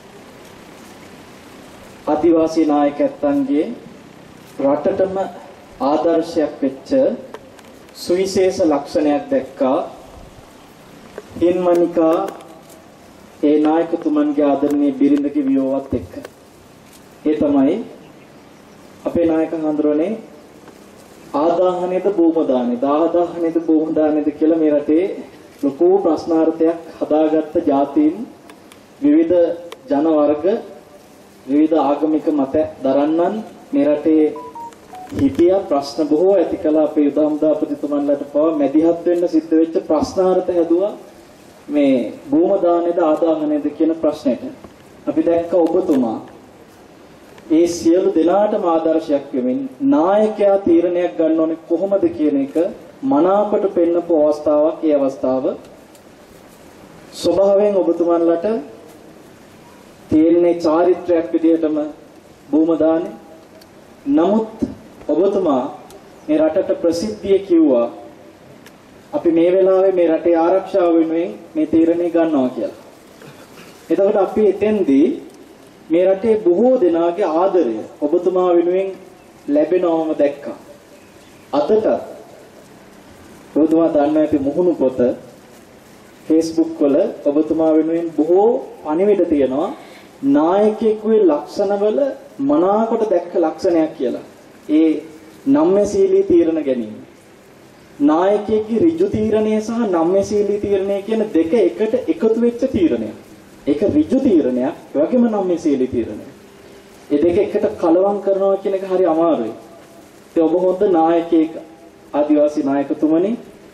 ආදිවාසී නායකයන්ගේ රටටම ආදර්ශයක් වෙච්ච සුවිශේෂ ලක්ෂණයක් දැක්කා. හින්මනිකා ඒ නායකතුමන්ගේ ආදරණීය බිරිඳගේ වියෝවත් එක්ක. ඒ තමයි අපේ නායක හඳුරන්නේ ආදාහනේද භූමදානේද ආදාහනේද භූමදානේද කියලා මේ රටේ ලොකු ප්‍රශ්නාර්ථයක් හදාගත්ත ජාතීන් විවිධ ජන වර්ග විවිධ ආගමික මත දරන්නන් මේ රටේ හිටියා. ප්‍රශ්න බොහෝ ඇති කළා. අපේ යුදහම්දාපතිතුමන්ලට පවා මැදිහත් වෙන්න සිද්ධ වෙච්ච ප්‍රශ්නාර්ථ හැදුවා මේ භූමදානේද ආදාහනේද කියන ප්‍රශ්නෙට. අපි දැක්ක ඔබතුමා ඒ සියලු දෙනාටම ආදර්ශයක් වෙමින් නායකයා තීරණයක් ගන්න ඕනේ කොහොමද කියන එක මනාකොට පෙන්නපු අවස්ථාවක්. ඒ අවස්ථාව ස්වභාවයෙන් ඔබතුමන්ලට තීරණේ චාරිත්‍රයක් විදිහටම භූමදානේ. නමුත් ඔබතුමා මේ රටට ප්‍රසිද්ධිය කිව්වා අපි මේ වෙලාවේ මේ රටේ ආරක්ෂාව වෙනුවෙන් මේ තීරණේ ගන්නවා කියලා. එතකොට අපි එතෙන්දී මේ රටේ බොහෝ දෙනාගේ ආදරය ඔබතුමා වෙනුවෙන් ලැබෙනවම දැක්කා. අදට ඔබතුමා දන්නා ඇති මුහුණු පොත Facebook වල ඔබතුමා වෙනුවෙන් බොහෝ පණිවිඩ තියෙනවා. නායකයෙකුගේ ලක්ෂණවල මනාකොට දැක්ක ලක්ෂණයක් කියලා. ඒ නම්‍යශීලී තීරණ ගැනීම. නායකයෙකුගේ ඍජු තීරණය සහ නම්‍යශීලී තීරණය කියන දෙක එකට එකතු වෙච්ච තීරණයක්. ඒක ඍජු තීරණයක්, ඒ වගේම නම්‍යශීලී තීරණයක්. ඒ දෙක එකට කලවම් කරනවා කියන එක හරි අමාරුයි. ඒ ඔබ හොඳ නායකයෙක්, ආදිවාසී නායකතුමනි.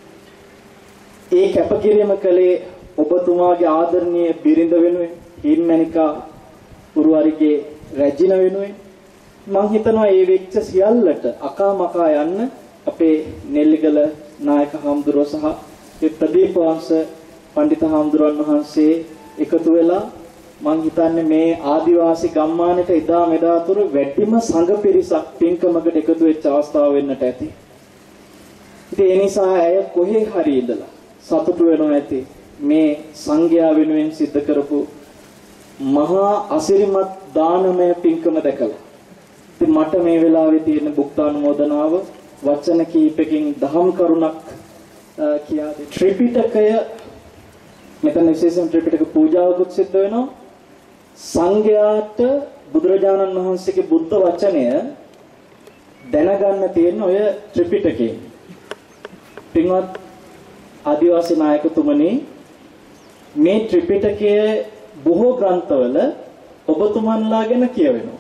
ඒ කැපකිරීම කළේ ඔබතුමාගේ ආදරණීය බිරිඳ වෙනුවෙන්, හීන්මැණිකා උරුවරිගේ රැජින වෙනුවෙන්. මම හිතනවා මේ වෙච්ච සියල්ලට අකාමකා යන්න අපේ නෙල්ලිගල නායක හාමුදුරුවෝ සහ ඒ ප්‍රදීප වංශ පඬිත හාමුදුරන් වහන්සේ එකතු වෙලා මම හිතන්නේ මේ ආදිවාසී ගම්මානට එදා මෙදා තුරු වැඩිම සංඝ පිරිසක් පින්කමකට එකතු වෙච්ච අවස්ථාව වෙන්නට ඇති. ඉතින් ඒ නිසා ඇය කොහේ හරි ඉඳලා සතුටු වෙනවා ඇති මේ සංඝයා වෙනුවෙන් සිද්ධ කරපු මහා අසිරිමත් දානමය පින්කම දැකලා. ඉතින් මට මේ වෙලාවේ තියෙන භුක්තානුමෝදනාව වචන කීපකින් දහම් කරුණක් කියා දෙන්න. ත්‍රිපිටකය මෙතන විශේෂයෙන් ත්‍රිපිටක පූජාවකුත් සිද්ධ වෙනවා. සංඝයාට බුදුරජාණන් වහන්සේගේ බුද්ධ වචනය දැනගන්න තියෙන ඔය ත්‍රිපිටකේ. පින්වත් ආදිවාසී නායකතුමනි, මේ ත්‍රිපිටකයේ බොහෝ ග්‍රන්ථවල ඔබතුමන්ලා ගැන කියවෙනවා.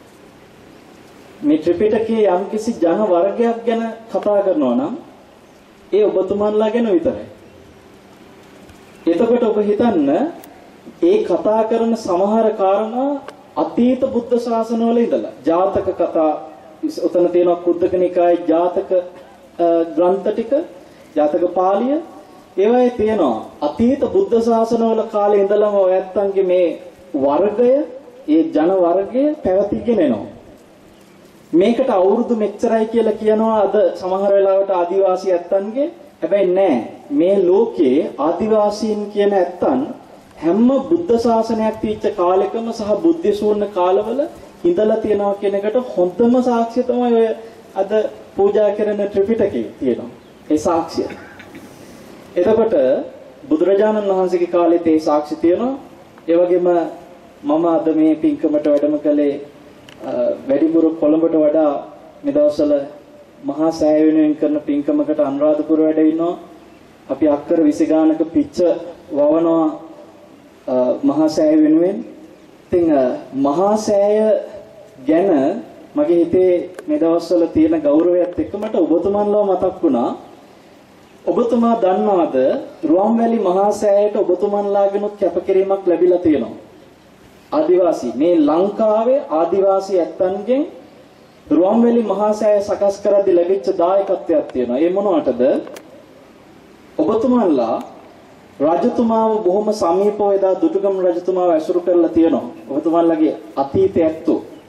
මේ ත්‍රිපිටකයේ යම්කිසි ජන වර්ගයක් ගැන කතා කරනවා නම් ඒ ඔබතුමන්ලා ගැන විතරයි. එතකොට ඔබ හිතන්න ඒ කතා කරන සමහර කාරණා අතීත බුද්ධ ශාසනවල ඉඳලා ජාතක කතා උතන තියෙනවා. කුද්දක නිකායේ ජාතක ග්‍රන්ථ ටික, ජාතක පාළිය ඒවායේ තියෙනවා අතීත බුද්ධ ශාසනවල කාලේ ඉඳලම ඔය ඇත්තන්ගේ මේ වර්ගය, ඒ ජන වර්ගය පැවතිගෙන එනවා. මේකට අවුරුදු මෙච්චරයි කියලා කියනවා අද සමහර වෙලාවට ආදිවාසී ඇත්තන්ගේ. හැබැයි නෑ, මේ ලෝකයේ ආදිවාසීන් කියන ඇත්තන් හැම බුද්ධ ශාසනයක් තියච්ච කාලෙකම සහ බුද්ධ ශූන්‍ය කාලවල ඉඳලා තියෙනවා කියන එකට හොඳම සාක්ෂිය තමයි ඔය අද පූජා කරන ත්‍රිපිටකයේ තියෙනවා. ඒ සාක්ෂිය. එතකොට බුදුරජාණන් වහන්සේගේ කාලෙත් ඒ සාක්ෂි තියෙනවා. ඒ වගේම මම අද මේ පින්කමට වැඩම කළේ වැඩිපුර කොළඹට වඩා මේ දවස්වල මහා සෑය වෙනුවෙන් කරන පින්කමකට අනුරාධපුර වැඩ ඉන්නවා. අපි අක්කර විසි ගානක පිච්ච වවනවා මහා සෑය වෙනුවෙන්. ඉතින් මහා සෑය ගැන මගේ හිතේ මේ දවස්වල තියෙන ගෞරවයත් එක්ක මට ඔබතුමන්ලව මතක් වුණා. ඔබතුමා දන්නවද රුවන්වැලි මහා සෑයට ඔබතුමන්ලාගෙනුත් කැපකිරීමක් ලැබිලා තියෙනවා. ආදිවාසී මේ ලංකාවේ ආදිවාසී ඇත්තන්ගෙන් රුවන්වැලි මහා සෑය සකස් කරද්දී ලැබිච්ච දායකත්වයක් තියෙනවා. ඒ මොනවටද? ඔබතුමන්ලා රජතුමාව බොහොම සමීපව එදා දුටුගැමුණු රජතුමාව ඇසුරු කරලා තියෙනවා. ඔබතුමන්ලාගේ අතීතයත්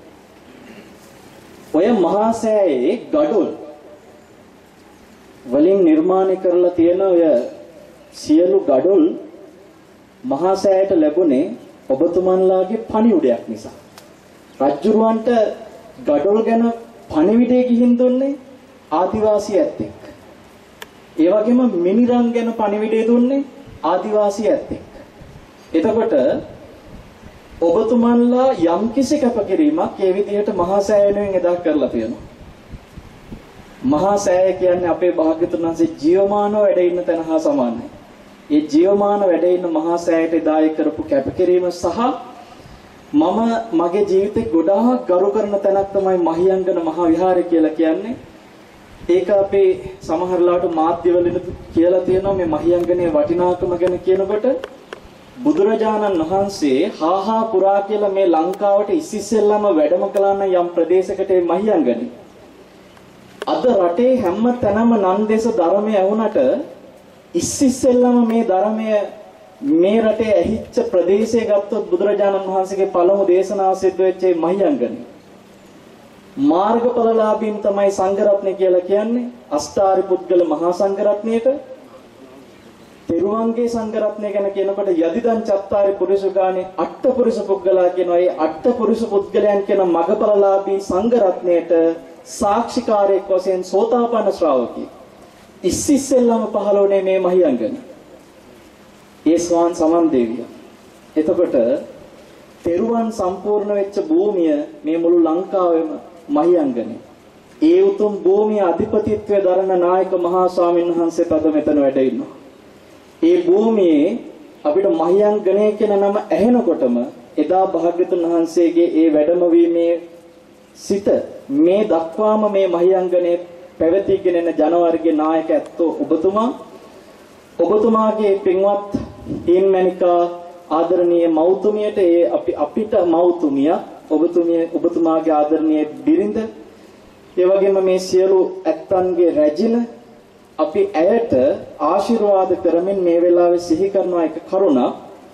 ඔය මහා සෑයේ ගඩොල් වලින් නිර්මාණය කරලා තියෙන ඔය සියලු ගඩොල් මහා සෑයට ලැබුණේ ඔබතුමන්ලාගේ පණිවිඩයක් නිසා. රජුරවන්ට ගඩොල් ගැන පණිවිඩය ගිහින් දුන්නේ ආදිවාසී ඇත්තෙක්. ඒ වගේම මිනිරන් ගැන පණිවිඩය දුන්නේ ආදිවාසී ඇත්තෙක්. එතකොට ඔබතුමන්ලා යම්කිසි කැපකිරීමක් ඒ විදිහට මහා සෑය වෙනුවෙන් එදා කරලා තියෙනවා. මහා සෑය කියන්නේ අපේ භාග්‍යතුන් වහන්සේ ජීවමානව වැඩ ඉන්න තැන හා සමානයි. ඒ ජීවමාන වැඩ ඉන්න මහා සෑයට එදා ඒ කරපු කැපකිරීම සහ මම මගේ ජීවිතේ ගොඩාක් ගරු කරන තැනක් තමයි මහියංගන මහා විහාරය කියලා කියන්නේ. ඒක අපේ සමහරලාට මාධ්‍යවලින් කියලා තියෙනවා මේ මහියංගනේ වටිනාකම ගැන කියනකොට බුදුරජාණන් වහන්සේ හාහා පුරා කියලා මේ ලංකාවට ඉස්සෙල්ලාම වැඩම කළා නම් යම් ප්‍රදේශයකට මේ මහියංගනේ. අද රටේ හැම තැනම නන්දේශ ධර්මය ඇහුණට ඉස්සෙල්ලාම මේ ධර්මය මේ රටේ ඇහිච්ච ප්‍රදේශය ගත්තොත් බුදුරජාණන් වහන්සේගේ පළමු දේශනාව සිද්ධ වෙච්ච මහියංගනේ. මාර්ගඵලලාභීන් තමයි සංඝරත්නය කියලා කියන්නේ. අෂ්ටාරි පුද්ගල මහා සංඝරත්නයට තෙරුවන්ගේ සංඝරත්නය ගැන කියනකොට යදිදං චත්තාරි පුරිසුගානේ අට්ඨ පුරිස පුද්ගලයා කියනවා. ඒ අට්ඨ පුරිස පුද්ගලයන් කියන මගඵලලාභී සංඝරත්නයට සාක්ෂිකාරයෙක් වශයෙන් සෝතාපන්න ශ්‍රාවකී ඉස්සෙල්ලාම පහළ වුණේ මේ මහියංගනේ. ඒ ස්වාන් සමන් දේවිය. එතකොට තෙරුවන් සම්පූර්ණ වෙච්ච භූමිය මේ මුළු ලංකාවෙම මහියංගනේ. ඒ උතුම් භූමිය අධිපතිත්වයේ දරන නායක මහා ස්වාමීන් වහන්සේත් අද මෙතන වැඩ ඉන්නවා. ඒ භූමියේ අපිට මහියංගනේ කියන නම ඇහෙනකොටම එදා භාග්‍යතුන් වහන්සේගේ ඒ වැඩමවීමේ සිට මේ දක්වාම මේ මහියංගනේ පැවතීගෙන යන ජනවර්ගයේ නායක ඇත්තෝ ඔබතුමා ඔබතුමාගේ පින්වත් හිම්මැනිකා ආදරණීය මෞතුමියට ඒ අපි අපිට මෞතුමිය ඔබතුමිය ඔබතුමාගේ ආදරණීය බිරිඳ ඒ වගේම මේ සියලු ඇත්තන්ගේ රැජින අපි ඇයට ආශිර්වාද කරමින් මේ වෙලාවේ සිහි කරන එක කරුණා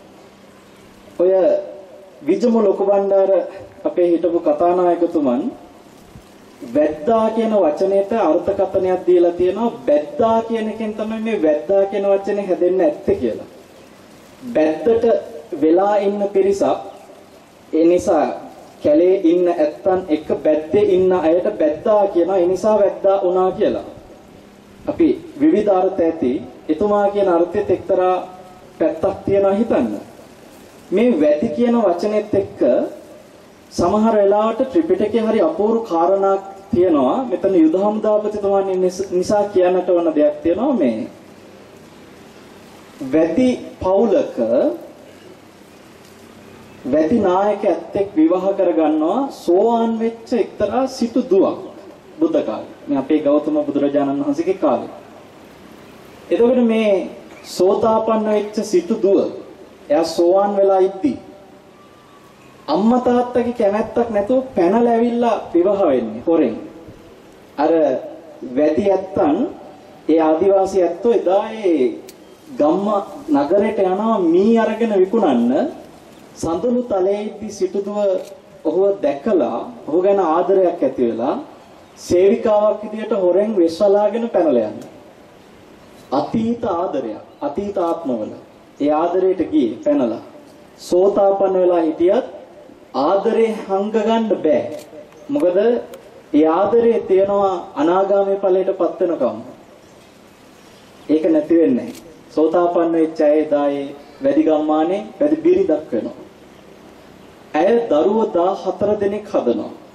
ඔය විජම ලොකු බණ්ඩාර අපේ හිටපු කතානායකතුමන් වැද්දා කියන වචනයට අර්ථකථනයක් දීලා තියෙනවා. වැද්දා කියන එකෙන් තමයි මේ වැද්දා කියන වචනේ හැදෙන්න ඇත්තේ කියලා. වැද්දට වෙලා ඉන්න පිරිසක් ඒ නිසා කැලේ ඉන්න ඇත්තන් එක වැද්දේ ඉන්න අයට වැද්දා කියනවා. ඒ නිසා වැද්දා වුණා කියලා. අපි විවිධ අර්ථ ඇති එතුමා කියන අර්ථෙත් එක්තරා පැත්තක් තියනවා හිතන්න. මේ වැදි කියන වචනේත් එක්ක සමහර වෙලාවට ත්‍රිපිටකයේ හරි අපූර්ව කාරණාවක් තියෙනවා. මෙතන යුද හමුදාපතිතුමන් නිසා කියන්නට වන දෙයක් තියෙනවා. මේ වැදි පවුලක වැදි නායක ඇත්තෙක් විවාහ කරගන්නවා සෝවාන් වෙච්ච එක්තරා සිටු දුවක් බුද්ධ කාලේ. මේ අපේ ගෞතම බුදුරජාණන් වහන්සේගේ කාලේ. එතකොට මේ සෝතාපන්න වෙච්ච සිටු දුව එයා සෝවාන් වෙලා ඉද්දි අම්මා තාත්තගේ කැමැත්තක් නැතුව පැනලා ඇවිල්ලා විවාහ වෙන්නේ හොරෙන්. අර වැදි ඇත්තන් ඒ ආදිවාසී ඇත්තෝ එදා ඒ ගම්ම නගරයට යනවා මී අරගෙන විකුණන්න. සඳලු තලයේදී සිටුදුව ඔහුව දැකලා ඔහු ගැන ආදරයක් ඇති වෙලා සේවිකාවක් විදියට හොරෙන් වෙස්වලාගෙන පැනලා යනවා. අතීත ආදරයක් අතීත ආත්මවල ඒ ආදරයට ගියේ පැනලා සෝතාපන්න වෙලා හිටියත් ආදරේ හංග ගන්න බෑ. මොකද ඒ ආදරේ තියෙනවා අනාගාමී ඵලයටපත් වෙනකම්. ඒක නැති වෙන්නේ නැහැ. සෝතාපන්න වෙච්ච අය දායේ වැඩි ගම්මානේ වැඩි බිරිඳක් වෙනවා. ඇය දරුවෝ දාහතර දෙනෙක් හදනවා.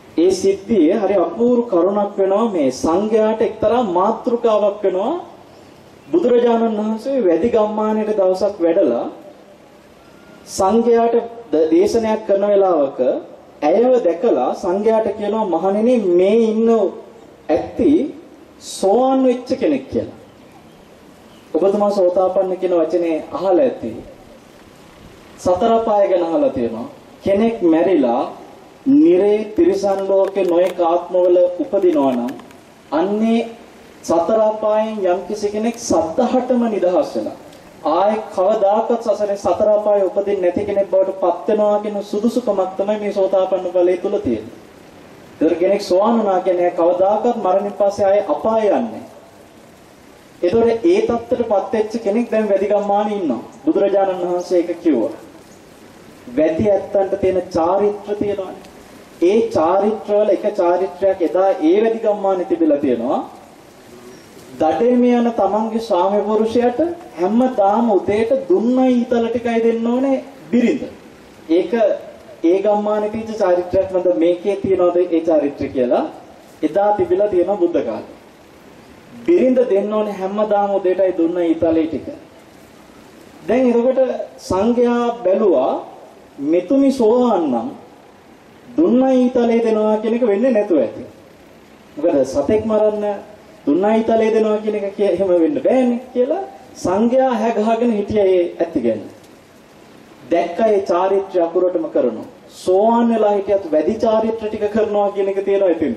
ඒ සිද්ධියේ හරි අපූර්ව කරුණක් වෙනවා මේ සංඝයාට එක්තරා මාතෘකාවක් වෙනවා. බුදුරජාණන් වහන්සේ වැඩි ගම්මානයට දවසක් වැඩලා සංඝයාට දේශනයක් කරන වෙලාවක ඇයව දැකලා සංඝයාට කියනවා මහණෙනි මේ ඉන්න ඇත්ති සෝවාන් වෙච්ච කෙනෙක් කියලා. ඔබතුමා සෝතාපන්න කියන වචනේ අහලා ඇති. සතර පාය ගැන අහලා තියෙනවා. කෙනෙක් මැරිලා නිරේ තිරිසන් ලෝකේ නොයෙක් ආත්මවල උපදිනවා නම් අන්නේ සතර පායෙන් යම් කිසි කෙනෙක් සද්ධාහටම නිදහස් වෙලා ආයේ කවදාකවත් සසරේ සතර පායේ උපදින්නේ නැති කෙනෙක් බවට පත් වෙනවා කියන සුදුසුකමක් තමයි මේ සෝතාපන්න ඵලයේ තුල තියෙන්නේ. ඒතර කෙනෙක් සෝවාන් වුණා කියන්නේ කවදාකවත් මරණින් පස්සේ ආයේ අපාය යන්නේ. ඒතර ඒ தත්ත්වයටපත් වෙච්ච කෙනෙක් දැන් වැඩි ගම්මානේ ඉන්නවා. බුදුරජාණන් වහන්සේ ඒක කිව්වා. වැඩි ඇත්තන්ට තියෙන චාරිත්‍ර තියෙනවානේ. ඒ චාරිත්‍රවල එක චාරිත්‍රයක් එදා ඒ වැඩි ගම්මානේ තිබිලා තියෙනවා. දඩේම යන තමන්ගේ ස්වාමි පුරුෂයාට හැමදාම උදේට දුන්නයි ඊතල ටිකයි දෙන්න ඕනේ බිරිඳ. ඒක ඒ ගම්මානේ තියෙන චාරිත්‍රයක් නේද මේකේ තියනවාද ඒ චාරිත්‍රය කියලා එදා තිබිලා තියෙනවා බුද්ධ කාලේ. බිරිඳ දෙන්න ඕනේ හැමදාම උදේටයි දුන්නයි ඊතලේ ටික. දැන් එතකොට සංඝයා බැලුවා මෙතුමි සෝවාන් නම් දුන්නයි ඊතලේ දෙනවා කියන එක වෙන්නේ නැතුව ඇති. මොකද සතෙක් මරන්න දුන්නයි තලේ දෙනවා කියන එක එහෙම වෙන්න බෑනේ කියලා සංඝයා හැ ගහගෙන හිටියා ඒ ඇත්තිගෙන. දැක්කා ඒ චාරිත්‍රය අකුරටම කරනවා. සෝවාන් වෙලා හිටියත් වැඩි චාරිත්‍ර ටික කරනවා කියන එක තියෙනවා ඉතින්.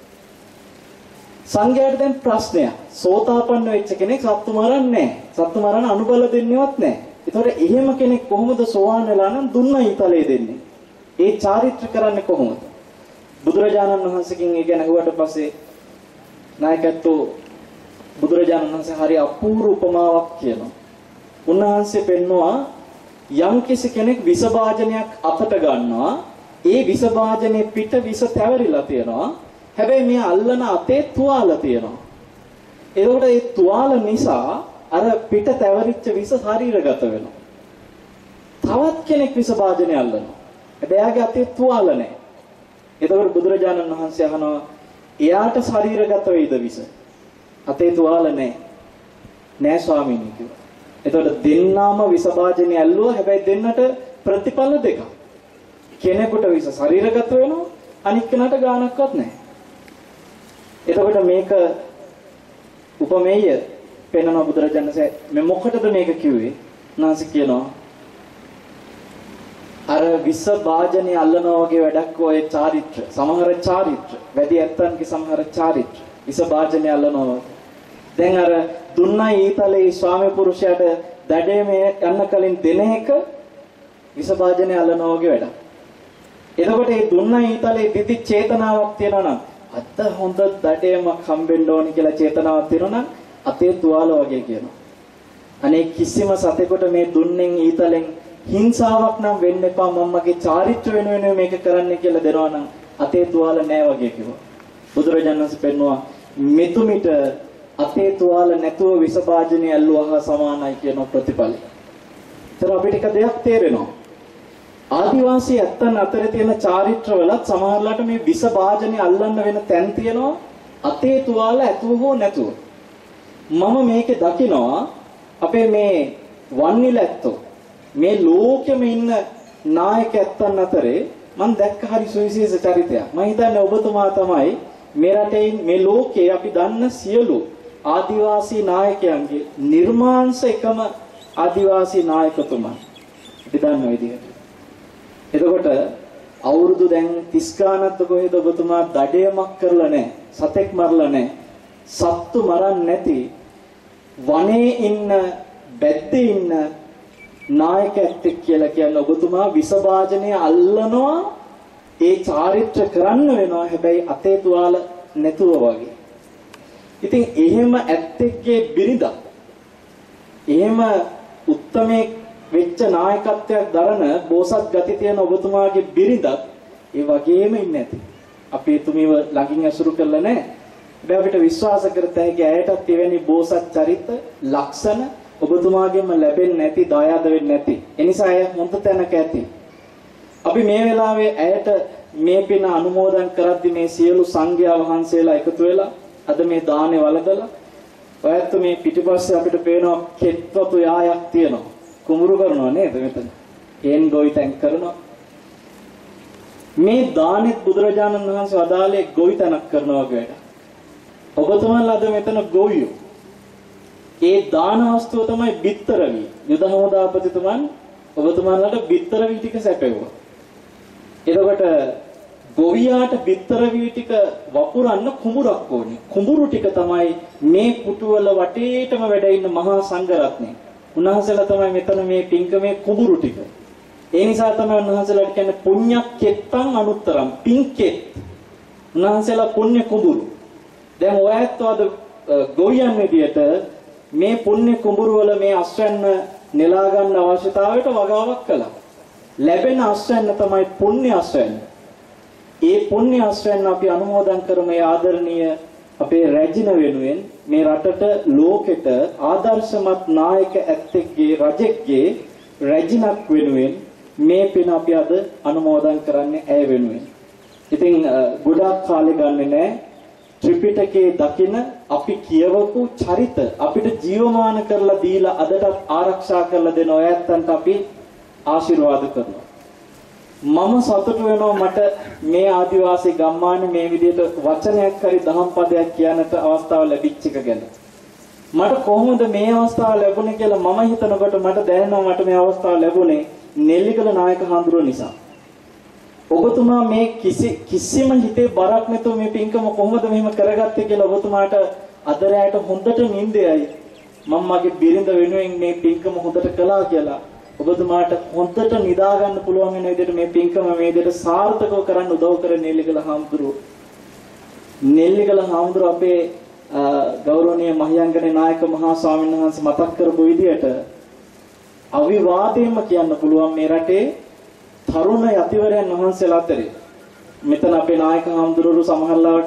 සංඝයාට දැන් ප්‍රශ්නයක්. සෝතාපන්න වෙච්ච කෙනෙක් සත්තු මරන්නේ නැහැ. සත්තු මරන අනුබල දෙන්නේවත් නැහැ. ඒතකොට එහෙම කෙනෙක් කොහොමද සෝවාන් වෙලා නම් දුන්නයි තලේ දෙන්නේ? ඒ චාරිත්‍ර කරන්නේ කොහොමද? බුදුරජාණන් වහන්සේකින් ඒ ගැන අහුවට පස්සේ නායකත්ව බුදුරජාණන් වහන්සේ හරි අපූර්ව උපමාවක් කියනවා. උන්වහන්සේ පෙන්නවා යම් කිසි කෙනෙක් විස භාජනයක් අතට ගන්නවා. ඒ විස භාජනයේ පිට විස තැවරිලා තියෙනවා. හැබැයි මේ අල්ලන අතේ තුවාල තියෙනවා. ඒකට ඒ තුවාල නිසා අර පිට තැවරිච්ච විස ශරීරගත වෙනවා. තවත් කෙනෙක් විස භාජනය අල්ලනවා. හැබැයි එයාගේ අතේ තුවාල නැහැ. ඒතකොට බුදුරජාණන් වහන්සේ අහනවා එයාට ශරීරගත වේද විස? අතේ තුවාල නැහැ. නෑ ස්වාමීනි කිව්වා. එතකොට දෙන්නාම විස භාජනය ඇල්ලුවා. හැබැයි දෙන්නට ප්‍රතිඵල දෙකක්. කෙනෙකුට විස ශරීරගත වෙනවා, අනිත් කෙනාට ගානක්වත් නැහැ. එතකොට මේක උපමේය පෙන්වන බුදුරජාණන්සේ මේ මොකටද මේක කිව්වේ? නාසි කියනවා අර විස භාජනය අල්ලනවා වගේ වැඩක් ඔය චාරිත්‍ර සමහර චාරිත්‍ර වැඩි ඇත්තන්ගේ සමහර චාරිත්‍ර විස භාජනය අල්ලනවා. දැන් අර දුන්නයි ඊතලේ ස්වාමි පුරුෂයාට දඩේ මේ යන්න කලින් දෙන එක විස භාජනය අල්ලනවා වගේ වැඩක්. එතකොට මේ දුන්නයි ඊතලේ දිදි චේතනාවක් තියෙනවා නම් අත හොඳ දඩේමක් හම්බෙන්න ඕනි කියලා චේතනාවක් තියෙනවා නම් අතේ තුවාල වගේ කියනවා. අනේ කිසිම සතෙකුට මේ දුන්නෙන් ඊතලෙන් හිංසාවක් නම් වෙන්න එපා මම්මගේ චාරිත්‍ර වෙනුවෙන් මේක කරන්න කියලා දෙනවා නම් අතේ තුවාල නැහැ වගේ කිව්වා. බුදුරජාණන් වහන්සේ පෙන්නවා මෙතුමිට අතේ තුවාල නැතුව විස භාජනය ඇල්ලුවා සමානයි කියන ප්‍රතිඵලය. ඒතර අපිට එක දෙයක් තේරෙනවා. ආදිවාසී ඇත්තන් අතර තියෙන චාරිත්‍රවලත් සමහරලාට මේ විස භාජනය අල්ලන්න වෙන තැන් තියෙනවා අතේ තුවාල ඇතුව හෝ නැතුව. මම මේකේ දකිනවා අපේ මේ වන්නිල ඇත්තෝ මේ ලෝකෙම ඉන්න නායක ඇත්තන් අතරේ මම දැක්ක හරි සුවිශේෂ චරිතයක්. මම හිතන්නේ ඔබතුමා තමයි මේ රටේ මේ ලෝකේ අපි දන්න සියලු ආදිවාසී නායකයන්ගේ නිර්මාංශ එකම ආදිවාසී නායකතුමා. අපි දන්න විදිහට. එතකොට අවුරුදු දැන් තිස් ගානක් කොහෙද ඔබතුමා දඩයමක් කරලා නැහැ. සතෙක් මරලා නැහැ. සත්තු මරන්නේ නැති වනේ ඉන්න බැද්දේ ඉන්න නායක ඇත්තෙක් කියලා කියන්නේ ඔබතුමා විස භාජනය අල්ලනවා ඒ චාරිත්‍ර කරන්න වෙනවා හැබැයි අතේ තුවාල නැතුව වගේ. ඉතින් එහෙම ඇත්තෙක්ගේ බිරිඳ එහෙම උත්තමේ වෙච්ච නායකත්වයක් දරන බෝසත් ගති තියෙන ඔබතුමාගේ බිරිඳත් ඒ වගේම ඉන්නේ නැති. අපි එතුමිව ළඟින් ඇසුරු කරලා නැහැ. හැබැයි අපිට විශ්වාස කරත හැකි ඇයටත් එවැනි බෝසත් චරිත ලක්ෂණ ඔබතුමාගෙන්ම ලැබෙන්නේ නැති, දායාද වෙන්නේ නැති. ඒ නිසා ඇය හොඳ තැනක ඇති. අපි මේ වෙලාවේ ඇයට මේ පින අනුමෝදන් කරද්දී මේ සියලු සංඝයා වහන්සේලා එකතු වෙලා අද මේ දානේ වළඳලා ඔයත් මේ පිටිපස්සේ අපිට පේනවා කෙත්වතු යායක් තියෙනවා. කුඹුරු කරනවා නේද මෙතන? හේන් ගොවිතැන් කරනවා. මේ දානෙත් බුදුරජාණන් වහන්සේ වදාළේ ගොවිතැනක් කරනවා වගේ වැඩ. ඔබතුමන්ලා අද මෙතන ගොවියෝ. ඒ දාන වස්තුව තමයි බිත්තර වී. යුද හමුදාපතිතුමන් ඔබතුමන්ලාට බිත්තර වී ටික සැපෙවුවා. එතකොට ගොවියාට බිත්තර වී ටික වපුරන්න කුඹුරක් ඕනේ. කුඹුරු ටික තමයි මේ පුටුවල වටේටම වැඩ ඉන්න මහා සංඝරත්නය. උන්වහන්සේලා තමයි මෙතන මේ පින්කමේ කුඹුරු ටික. ඒ නිසා තමයි උන්වහන්සේලාට කියන්නේ පුඤ්ඤක්කෙත්තං අනුත්තරම් පින්කෙත්. උන්වහන්සේලා පුණ්‍ය කුඹුරු. දැන් ඔයත් අද ගොවියන් විදියට මේ පුණ්‍ය කුඹුරු වල මේ අස්වැන්න නෙලා ගන්න අවශ්‍යතාවයට වගාවක් කළා. ලැබෙන අස්වැන්න තමයි පුණ්‍ය අස්වැන්න. ඒ පුණ්‍ය අස්වැන්න අපි අනුමෝදන් කරමු මේ ආදරණීය අපේ රැජින වෙනුවෙන් මේ රටට ලෝකෙට ආදර්ශමත් නායක ඇත්තෙක්ගේ රජෙක්ගේ රැජිනක් වෙනුවෙන් මේ පින අපි අද අනුමෝදන් කරන්නේ ඇය වෙනුවෙන්. ඉතින් ගොඩාක් කාලේ ගන්නෙ නෑ ත්‍රිපිටකයේ දකින අපි කියවපු චරිත අපිට ජීවමාන කරලා දීලා අදටත් ආරක්ෂා කරලා දෙන ඔය ඇත්තන්ට අපි ආශිර්වාද කරනවා. මම සතුටු වෙනවා මට මේ ආදිවාසී ගම්මානේ මේ විදිහට වචනයක් හරි දහම් පදයක් කියන්නට අවස්ථාව ලැබිච්ච එක ගැන. මට කොහොමද මේ අවස්ථාව ලැබුණේ කියලා මම හිතනකොට මට දැනෙනවා මට මේ අවස්ථාව ලැබුණේ නෙල්ලිගල නායක හඳුරුව නිසා. ඔබතුමා මේ කිසි කිසිම හිතේ බරක් නැතුව මේ පින්කම කොහොමද මෙහෙම කරගත්තේ කියලා ඔබතුමාට අද රැයට හොඳට නිින්දයයි මම මගේ බිරිඳ වෙනුවෙන් මේ පින්කම හොඳට කළා කියලා ඔබතුමාට හොඳට නිදා ගන්න පුළුවන් වෙන විදිහට මේ පින්කම මේ විදිහට සාර්ථකව කරන්න උදව් කර නෙල්ලිගල හාමුදුරුවෝ නෙල්ලිගල හාමුදුරුවෝ අපේ ගෞරවනීය මහියංගනේ නායක මහා ස්වාමීන් වහන්සේ මතක් කරපු විදිහට අවිවාදයෙන්ම කියන්න පුළුවන් මේ රටේ තරුණ යතිවරයන් වහන්සේලා අතරේ මෙතන අපේ නායක හාමුදුරුවෝ සමහරලාවට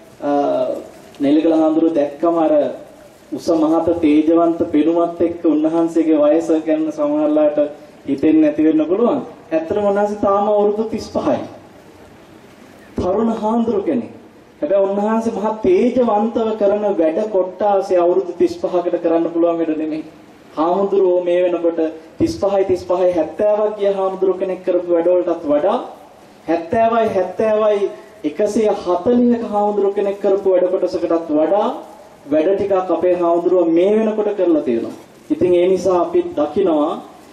නෙල්ලිගල හාමුදුරුවෝ දැක්කම අර උස මහත තේජවන්ත පෙනුමත් එක්ක උන්වහන්සේගේ වයස ගැන සමහරලාට හිතෙන්නේ නැති වෙන්න පුළුවන්. ඇත්තටම උන්වහන්සේ තාම අවුරුදු තිස් පහයි. තරුණ හාමුදුරුවෝ කෙනෙක්. හැබැයි උන්වහන්සේ මහා තේජවන්තව කරන වැඩ කොට්ටාසේ අවුරුදු තිස් පහකට කරන්න පුළුවන් වැඩ නෙමෙයි. හාමුදුරුවෝ මේ වෙනකොට තිස් පහයි තිස් පහයි හැත්තෑවක් ගිය හාමුදුරුවෝ කෙනෙක් කරපු වැඩවලටත් වඩා හැත්තෑවයි හැත්තෑවයි එකසිය හතළිහක හාමුදුරුවෝ කෙනෙක් කරපු වැඩ කොටසකටත් වඩා වැඩ ටිකක් අපේ හාමුදුරුවෝ මේ වෙනකොට කරලා තියෙනවා. ඉතින් ඒ නිසා අපි දකිනවා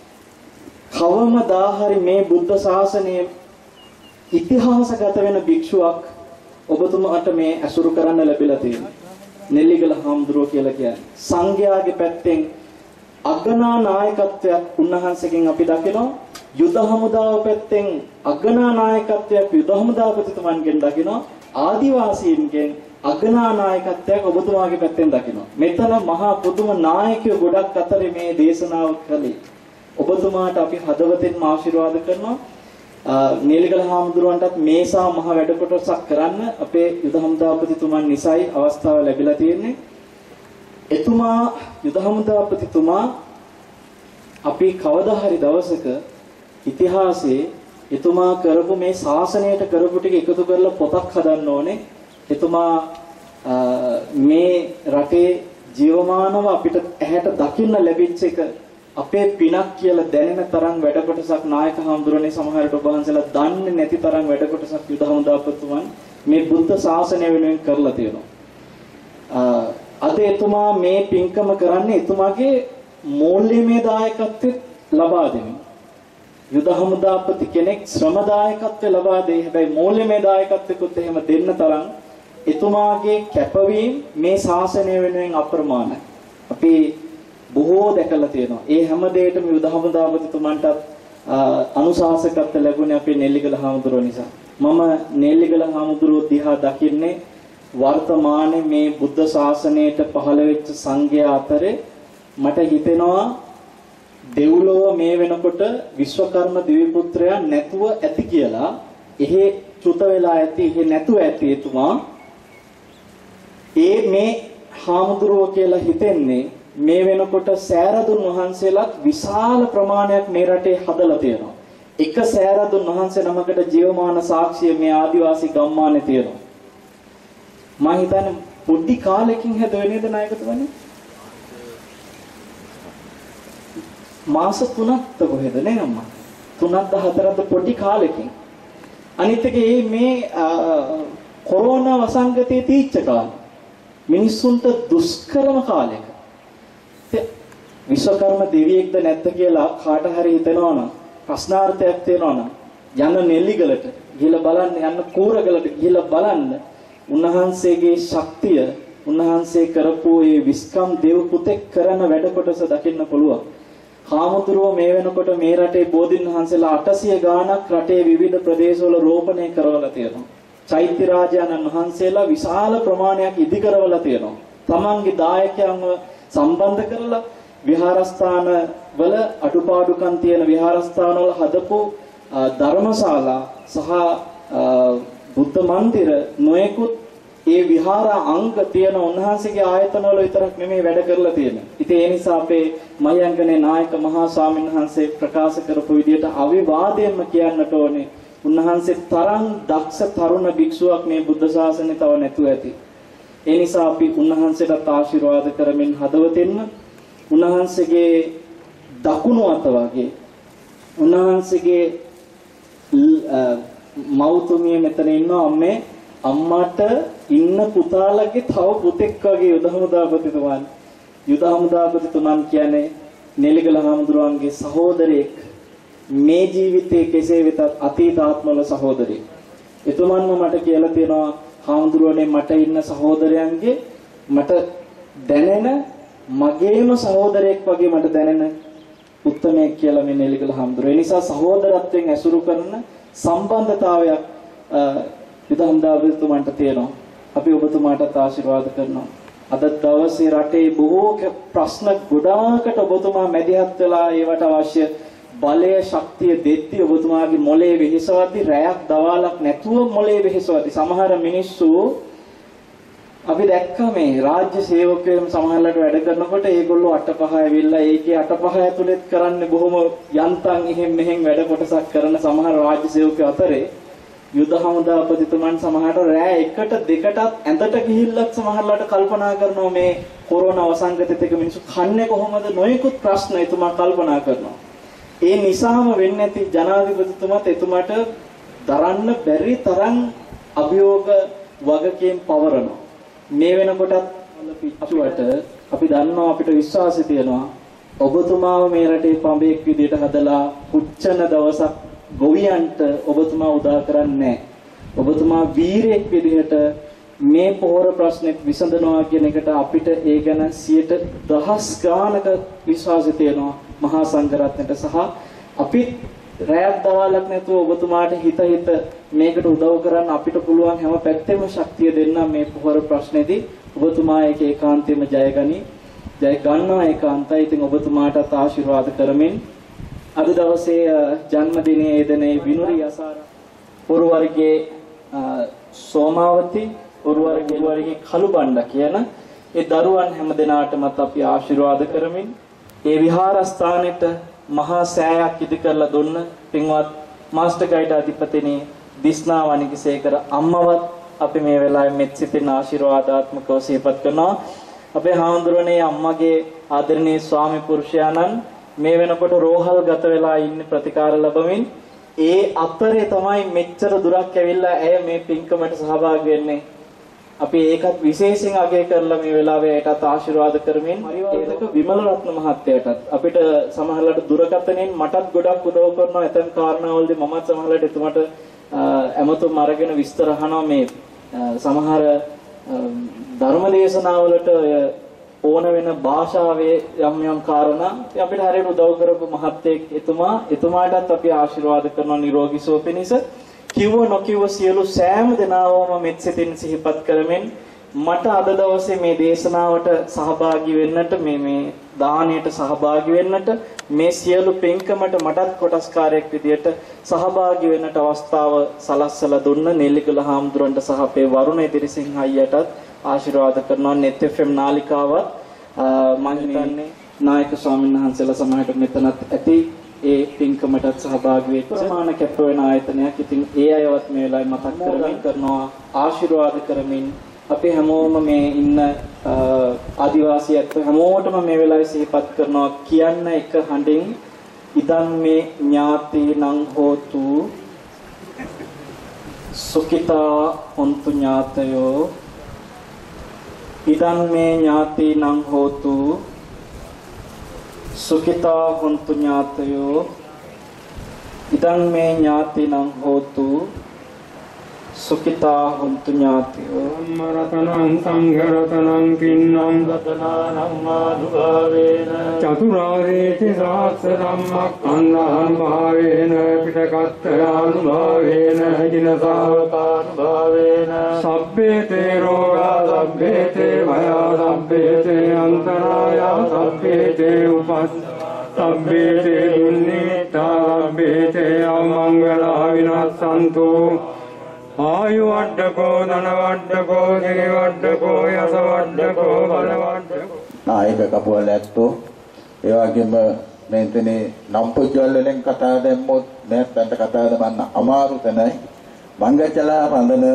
කවමදා හරි මේ බුද්ධ ශාසනයේ ඉතිහාසගත වෙන භික්ෂුවක් ඔබතුමාට මේ අසුරු කරන්න ලැබිලා තියෙනවා. නෙල්ලිගල හාමුදුරුවෝ කියලා කියන්නේ සංඝයාගේ පැත්තෙන් අගනා නායකත්වයක් උන්වහන්සේගෙන් අපි දකිනවා. යුද හමුදාව පැත්තෙන් අගනා නායකත්වයක් යුද හමුදාපතිතුමන්ගෙන් දකිනවා. ආදිවාසීන්ගෙන් අගනා නායකත්වයක් ඔබතුමාගේ පැත්තෙන් දකිනවා. මෙතන මහා පුදුම නායකයෝ ගොඩක් අතරේ මේ දේශනාව කළේ. ඔබතුමාට අපි හදවතින්ම ආශිර්වාද කරනවා. නීලගල හාමුදුරුවන්ටත් මේසා මහ වැඩ කොටසක් කරන්න අපේ යුද හමුදාපතිතුමන් නිසායි අවස්ථාව ලැබිලා තියෙන්නේ. එතුමා යුද හමුදාපතිතුමා අපි කවදා හරි දවසක ඉතිහාසයේ එතුමා කරපු මේ ශාසනයට කරපු ටික එකතු කරලා පොතක් හදන්න ඕනේ. එතුමා මේ රටේ ජීවමානව අපිට ඇහැට දකින්න ලැබිච්ච එක අපේ පිනක් කියලා දැනෙන තරම් වැඩ කොටසක් නායක හාමුදුරනේ සමහරට ඔබ වහන්සේලා දන්නේ නැති තරම් වැඩ කොටසක් යුද හමුදාපතිතුමන් මේ බුද්ධ ශාසනය වෙනුවෙන් කරලා තියෙනවා. අද එතුමා මේ පින්කම කරන්නේ එතුමාගේ මූල්‍යමය දායකත්වයට ලබා දෙමින්. යුද හමුදාපති කෙනෙක් ශ්‍රම දායකත්වය ලබා දෙයි. හැබැයි මූල්‍යමය දායකත්වයකුත් එහෙම දෙන්න තරම් එතුමාගේ කැපවීම මේ ශාසනය වෙනුවෙන් අප්‍රමාණයි. අපි බොහෝ දැකලා තියෙනවා. ඒ හැම දෙයකම යුද හමුදාපතිතුමන්ට අනුශාසකත්ව ලැබුණේ අපේ නෙල්ලිගල හාමුදුරුවෝ නිසා. මම නෙල්ලිගල හාමුදුරුවෝ දිහා දකින්නේ වර්තමානයේ මේ බුද්ධ ශාසනයට පහළ වෙච්ච සංඝයා අතරේ මට හිතෙනවා දෙව්ලොව මේ වෙනකොට විශ්වකර්ම දිව්‍ය පුත්‍රයා නැතුව ඇති කියලා. එහෙ චුත වෙලා ඇති, එහෙ නැතුව ඇති එතුමා. ඒ මේ හාමුදුරුවෝ කියලා හිතෙන්නේ මේ වෙනකොට සෑරදුන් වහන්සේලාත් විශාල ප්‍රමාණයක් මේ රටේ හදලා තියෙනවා. එක සෑරදුන් වහන්සේ නමකට ජීවමාන සාක්ෂිය මේ ආදිවාසී ගම්මානේ තියෙනවා. මම හිතන්නේ පොඩි කාලෙකින් හැදුවේ නේද නායකතුමනි? මාස තුනක් කොහෙද නේ අම්මා? තුනක්ද හතරක්ද පොඩි කාලෙකින්. අනිත් එක මේ කොරෝනා වසංගතයේ තීච්ච කාලේ මිනිස්සුන්ට දුෂ්කරම කාලයක. විශ්වකර්ම දෙවියෙක්ද නැද්ද කියලා කාට හරි හිතෙනවා නම් ප්‍රශ්නාර්ථයක් තියෙනවා නම් යන්න නෙල්ලිගලට ගිහලා බලන්න, යන්න කූරගලට ගිහලා බලන්න. උන්වහන්සේගේ ශක්තිය, උන්වහන්සේ කරපු ඒ විස්කම් දේව පුතෙක් කරන වැඩ කොටස දකින්න පුළුවන්. හාමුදුරුවෝ මේ වෙනකොට මේ රටේ බෝධින් වහන්සේලා අටසිය ගාණක් රටේ විවිධ ප්‍රදේශවල රෝපණය කරවලා තියෙනවා. චෛත්‍ය රාජානන් වහන්සේලා විශාල ප්‍රමාණයක් ඉදි කරවලා තියෙනවා. තමන්ගේ දායකයන්ව සම්බන්ධ කරලා විහාරස්ථාන වල අඩුපාඩුකම් තියෙන විහාරස්ථාන වල හදපු ධර්මශාලා සහ බුද්ධ මන්දිර නොයෙකුත් ඒ විහාර අංග තියෙන උන්වහන්සේගේ ආයතන වල විතරක් නෙමෙයි වැඩ කරලා තියෙන්නේ. ඉතින් ඒ නිසා අපේ මයංගනේ නායක මහා ස්වාමීන් වහන්සේ ප්‍රකාශ කරපු විදිහට අවිවාදයෙන්ම කියන්නට ඕනේ උන්වහන්සේ තරම් දක්ෂ තරුණ භික්ෂුවක් මේ බුද්ධ ශාසනය තව නැතුව ඇති. ඒ නිසා අපි උන්වහන්සේට ආශිර්වාද කරමින් හදවතින්ම උන්වහන්සේගේ දකුණු අත වගේ උන්වහන්සේගේ මෞතුමිය මෙතන ඉන්නවා අම්මේ අම්මට ඉන්න පුතාලගේ තව පුතෙක් වගේ යුද හමුදාපතිතුමන් යුද හමුදාපතිතුමන් කියන්නේ නෙලිගල හාමුදුරුවන්ගේ සහෝදරයෙක් මේ ජීවිතයේ කෙසේ වෙතත් අතීත ආත්මවල සහෝදරයෙක්. එතුමන්ම මට කියලා තියෙනවා හාමුදුරුවනේ මට ඉන්න සහෝදරයන්ගේ මට දැනෙන මගේම සහෝදරයෙක් වගේ මට දැනෙන උත්තමයෙක් කියලා මේ නෙලිගල හාමුදුරුවෝ. ඒ නිසා සහෝදරත්වයෙන් ඇසුරු කරන සම්බන්ධතාවයක් යුදහම්දාවතුමන්ට තියෙනවා. අපි ඔබතුමාටත් ආශිර්වාද කරනවා. අද දවසේ රටේ බොහෝ ප්‍රශ්න ගොඩාකට ඔබතුමා මැදිහත් වෙලා ඒවට අවශ්‍ය බලය ශක්තිය දෙද්දී ඔබතුමාගේ මොලේ වෙහෙසවද්දි රැයක් දවාලක් නැතුව මොලේ වෙහෙසවද්දි සමහර මිනිස්සු අපි දැක්කා මේ රාජ්‍ය සේවකයන් සමහරලාට වැඩ කරනකොට ඒගොල්ලෝ අටපහ ඇවිල්ලා ඒකේ අටපහ ඇතුළෙත් කරන්නේ බොහොම යන්තම් එහෙම් මෙහෙම් වැඩ කොටසක් කරන සමහර රාජ්‍ය සේවකයෝ අතරේ යුද හමුදාපතිතුමන් සමහරට රෑ එකට දෙකටත් ඇඳට ගිහිල්ලත් සමහරලාට කල්පනා කරනවා මේ කොරෝනා වසංගතෙත් එක මිනිස්සු කන්නේ කොහොමද නොයෙකුත් ප්‍රශ්න එතුමා කල්පනා කරනවා. ඒ නිසාම වෙන්නේ නැති ජනාධිපතිතුමාත් එතුමාට දරන්න බැරි තරම් අභියෝග වගකීම් පවරනවා. මේ වෙනකොටත් පිටුවට අපි දන්නවා අපිට විශ්වාසය තියෙනවා ඔබතුමාව මේ රටේ පඹෙක් විදියට හදලා පුච්චන දවසක් ගොවියන්ට ඔබතුමා උදා කරන්නේ නැහැ. ඔබතුමා වීරයෙක් විදිහට මේ පොහොර ප්‍රශ්නෙත් විසඳනවා කියන එකට අපිට ඒ ගැන සියයට දහස් ගානක විශ්වාසය තියෙනවා මහා සංඝරත්නයට සහ අපි රැයක් දවාලක් නැතුව ඔබතුමාට හිත හිත මේකට උදව් කරන්න අපිට පුළුවන් හැම පැත්තෙම ශක්තිය දෙන්න මේ පොහොර ප්‍රශ්නේදී ඔබතුමා ඒක ඒකාන්තයෙන්ම ජයගනි. ජය ගන්නවා ඒකාන්තයි. ඉතින් ඔබතුමාටත් ආශිර්වාද කරමින් අද දවසේ ජන්මදිනයේ යෙදෙනේ විනුරි යසාර උරුවරගේ සෝමාවති උරුවරගේ කළුබණ්ඩ කියන ඒ දරුවන් හැම දිනාටමත් අපි ආශිර්වාද කරමින් ඒ විහාරස්ථානෙට මහා සෑයක් ඉදි කරලා දුන්න පින්වත් මාස්ටර් ගයිඩ් අධිපතිනි දිස්නා වණිගසේකර අම්මවත් අපි මේ වෙලාවේ මෙත් සිතින් ආශිර්වාදාත්මකව සිහිපත් කරනවා. අපේ හාමුදුරනේ අම්මගේ ආදරණීය ස්වාමි පුරුෂයාණන් මේ වෙනකොට රෝහල් ගත වෙලා ඉන්නේ ප්‍රතිකාර ලැබමින් ඒ අතරේ තමයි මෙච්චර දුරක් ඇවිල්ලා ඇය මේ පින්කමට සහභාගී වෙන්නේ. අපි ඒකත් විශේෂයෙන් අගය කරලා මේ වෙලාවේ ඒකට ආශිර්වාද කරමින් පරිවාරක විමල රත්න මහත්තයාටත් අපිට සමහරවිට දුරකථනයෙන් මටත් ගොඩක් උදව් කරනවා. ඇතම් කාරණාවලදී මමත් සමහරවිට එතුමාට ඇමතුම් අරගෙන විස්තර අහනවා මේ සමහර ධර්මදේශනාවලට ඕන වෙන භාෂාවේ යම් යම් කාරණා අපිට හරියට උදව් කරපු මහත්තයෙක් එතුමා එතුමාටත් අපි ආශිර්වාද කරනවා නිරෝගී සුව පිණිස. කිව්ව නොකිව්ව සියලු සෑම දෙනාවම මෙත් සිතින් සිහිපත් කරමින් මට අද දවසේ මේ දේශනාවට සහභාගී වෙන්නට මේ මේ දාණයට සහභාගී වෙන්නට මේ සියලු පින්කමට මටත් කොටස්කාරයෙක් විදියට සහභාගී වෙන්නට අවස්ථාව සලස්සලා දුන්න නෙල්ලිගල හාමුදුරන්ට සහ අපේ වරුණ ඉදිරිසිංහ අයියටත් ආශිර්වාද කරනවා. net f m නාලිකාවත් මම හිතන්නේ නායක ස්වාමීන් වහන්සේලා සමහරට මෙතනත් ඇති ඒ පින්කමටත් සහභාගී වෙච්ච ප්‍රමාණ කැප වෙන ආයතනයක්. ඉතින් ඒ අයවත් මේ වෙලාවේ මතක් කරමින් කරනවා ආශිර්වාද කරමින් අපි හැමෝම මේ ඉන්න ආදිවාසීත් හැමෝටම මේ වෙලාවේ සිහිපත් කරනවා කියන්න එක හඬින් ඉදන් මේ ඥාති නං හෝතු සුඛිතා හොන්තු ඥාතයෝ ඉදන් මේ ඥාති නං හෝතු සුඛිතා හොන්තු ඥාතයෝ ඉදන් මේ ඥාති නං හෝතු සුඛිතා හොන්තු ඥාතයෝ මරතනං සංඝරතනං පින්නම් දතනානං මානුභාවේන චතුරාර්යේති සහස්ස ධම්මක්ඛන්ධාන් භාවේන පිටකත්තයානුභාවේන හිනසාවකානුභාවේන සබ්බේතේ රෝගා සබ්බේතේ භයා සබ්බේතේ අන්තරායා සබ්බේතේ උපස් සබ්බේතේ දුන්නිමිත්තා සබ්බේතේ අමංගලා විනස්සන්තු ආයු වඩකෝ ධන වඩකෝ සිරි වඩකෝ යස වඩකෝ බල වඩකෝ නායක කපුවල ඇත්තෝ ඒ වගේම මෙතනේ නම් පුජවල වලින් කතා දැම්මොත් නැත්නම් කතා දමන්න අමාරු තැනයි මංගචලා රඳන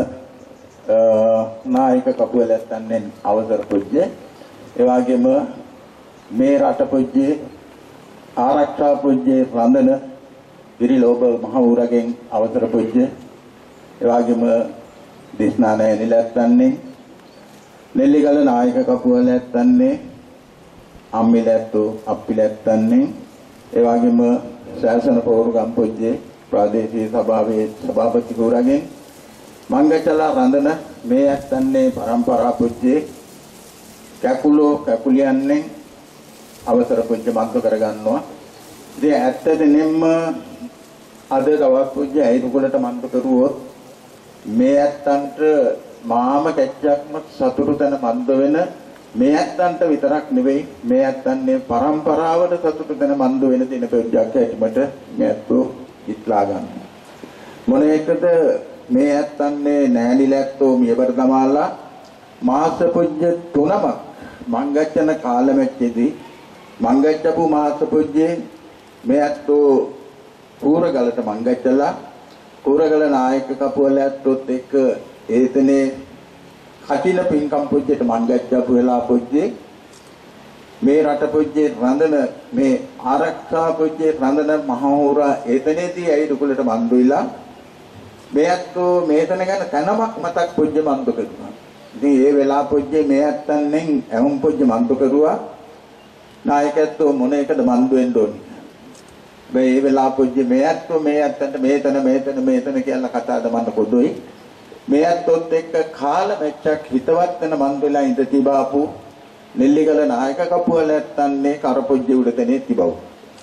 නායක කපුවල ඇත්තන්නේ අවසර පුජ්‍ය ඒ වගේම මේ රට පුජ්‍ය ආරක්ෂා පුජ්‍ය රඳන විරිලෝභ මහවුරගෙන් අවසර පුජ්‍ය එවාගෙම දේශනාලය නිලැත්තන්නේ නෙල්ලිගල නායක කපුවල ඇත්තන්නේ අම්මිලැත්තෝ අප්පිලැත්තන්නේ එවාගෙම ශාසන පෞරුගම් පොජ්ජේ ප්‍රාදේශීය සභාවේ සභාපති කෝරගෙන් මංගචලා රඳන මේ ඇත්තන්නේ පරම්පරා පොජ්ජේ කැකුලෝ කැකුලියන්නේ අවසර පොජ්ජ මන්තු කරගන්නවා ඉතින් ඇත්තටම අද දවස් පොජ්ජ ඇයිරුගලට මන්තු කරුවොත් මේ ඇත්තන්ට මාම කැච්චක්ම සතුටු තැන මන්ද වෙන මේ ඇත්තන්ට විතරක් නෙවෙයි මේ ඇත්තන්නේ පරම්පරාවට සතුටු තැන මන්ද වෙන දින පොජ්ජක් ඇතිමට මේ ඇත්තෝ ඉස්ලා ගන්න. මොන එකද මේ ඇත්තන්නේ නෑනිලැත්තෝ මියබර දමාලා මාස පොජ්ජ තුනක් මංගච්ඡන කාලෙමෙච්චේදී මංගච්ඡපු මාස පොජ්ජේ මේ ඇත්තෝ පූරගලට මංගච්ඡලා කුරගල නායක කපුවල ඇත්තොත් එක්ක ඒතනේ කටින පින්කම් පොජ්ජේට මංගච්ඡපු වෙලා පොජ්ජේ මේ රට පොජ්ජේ රඳන මේ ආරක්ෂා පොජ්ජේ රඳන මහවුරා ඒතනේදී ඇයි දුකලට මන්දුයිලා මේ ඇත්තෝ මේතන ගැන තනමක් මතක් පොජ්ජ මන්දු කරුවා. ඉතින් ඒ වෙලා පොජ්ජේ මේ ඇත්තන්ෙන් ඇහුම් පොජ්ජ මන්දු කරුවා නායකත්වෝ මොන එකද මන්දු වෙන්න ඕනේ. මේ වෙලා පොජ්ජේ මේ ඇත්තෝ මේ ඇත්තන්ට මේතන මේතන මේතන කියලා කතා දමන්න පොදුයි. මේ ඇත්තොත් එක්ක කාල මෙච්චක් හිතවත් වෙන මන් වෙලා ඉඳ තිබාපු නෙල්ලිගල නායක කපුවල ඇත්තන්නේ කරපොජ්ජේ උඩ තනේ තිබව.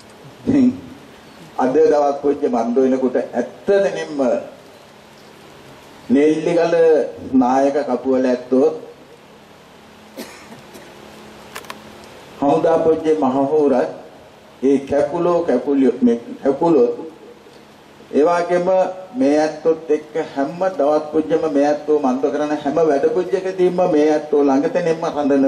අද දවස් පොජ්ජේ මන් වෙනකොට ඇත්තදෙනින්ම නෙල්ලිගල නායක කපුවල ඇත්තෝ හමුදා පොජ්ජේ මහහෝරත් ඒ කැකුලෝ කැකුලියෝ මේ කැකුලෝ ඒ වගේම මේ ඇත්තොත් එක්ක හැම දවස් පුජ්‍යම මේ ඇත්තෝ මන්ද කරන හැම වැඩ පුජ්‍යකදීම මේ ඇත්තෝ ළඟතෙනෙම රඳන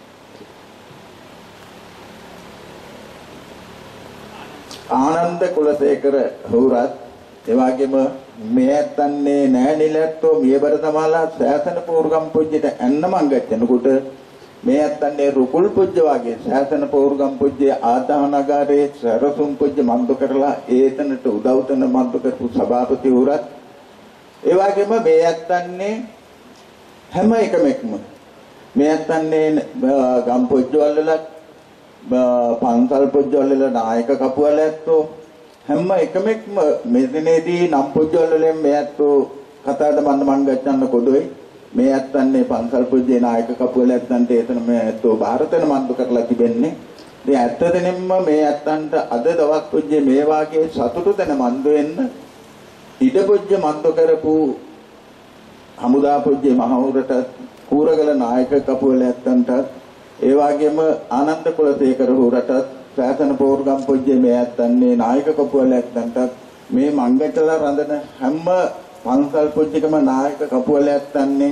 ආනන්ද කුලසේකර හුරත් ඒ වගේම මේ ඇත්තන්නේ නෑනිලැත්තෝ මියබර තමලා ශාසන පෞරුගම් පුජ්‍යට එන්න මංගච්චනකොට මේ ඇත්තන්නේ රුකුල් පුජ්‍ය වගේ ශාසන පෞරුගම් පුජ්‍ය ආදානගාරයේ සරසුම් පුජ්‍ය මන්ද කරලා ඒතනට උදව් තන මන්ද කරපු සභාපති වුරත් ඒ වගේම මේ ඇත්තන්නේ හැම එකමෙක්ම මේ ඇත්තන්නේ ගම් පුජ්‍ය වල පන්සල් පුජ්‍ය වල නායක කපුවල ඇත්තෝ හැම එකමෙක්ම මෙතනේදී නම් පුජ්‍ය වල මේ ඇත්තෝ කතාද මන්න මන් ගච්ඡන්න කොදොයි මේ ඇත්තන්නේ පන්සල් පුජ්‍යේ නායක කපුවල ඇත්තන්ට එතන මේ ඇත්තෝ ಭಾರತන මන්ද කරලා තිබෙන්නේ. ඉතින් ඇත්තදෙනින්ම මේ ඇත්තන්ට අද දවස් පුජ්‍යේ මේ වාගේ සතුටු තැන මන්ද වෙන්න ඉඩ පුජ්‍ය මන්ද කරපු හමුදා පුජ්‍යේ මහවුරට කූරගල නායක කපුවල ඇත්තන්ට ඒ වගේම ආනන්ද කුලසේකර හුරට ශාසන පෞරුගම් පුජ්‍යේ මේ ඇත්තන්නේ නායක කපුවල ඇත්තන්ට මේ මංගටලා රඳන හැම පන්සල් පුජ්‍යකම නායක කපුවල ඇත්තන්නේ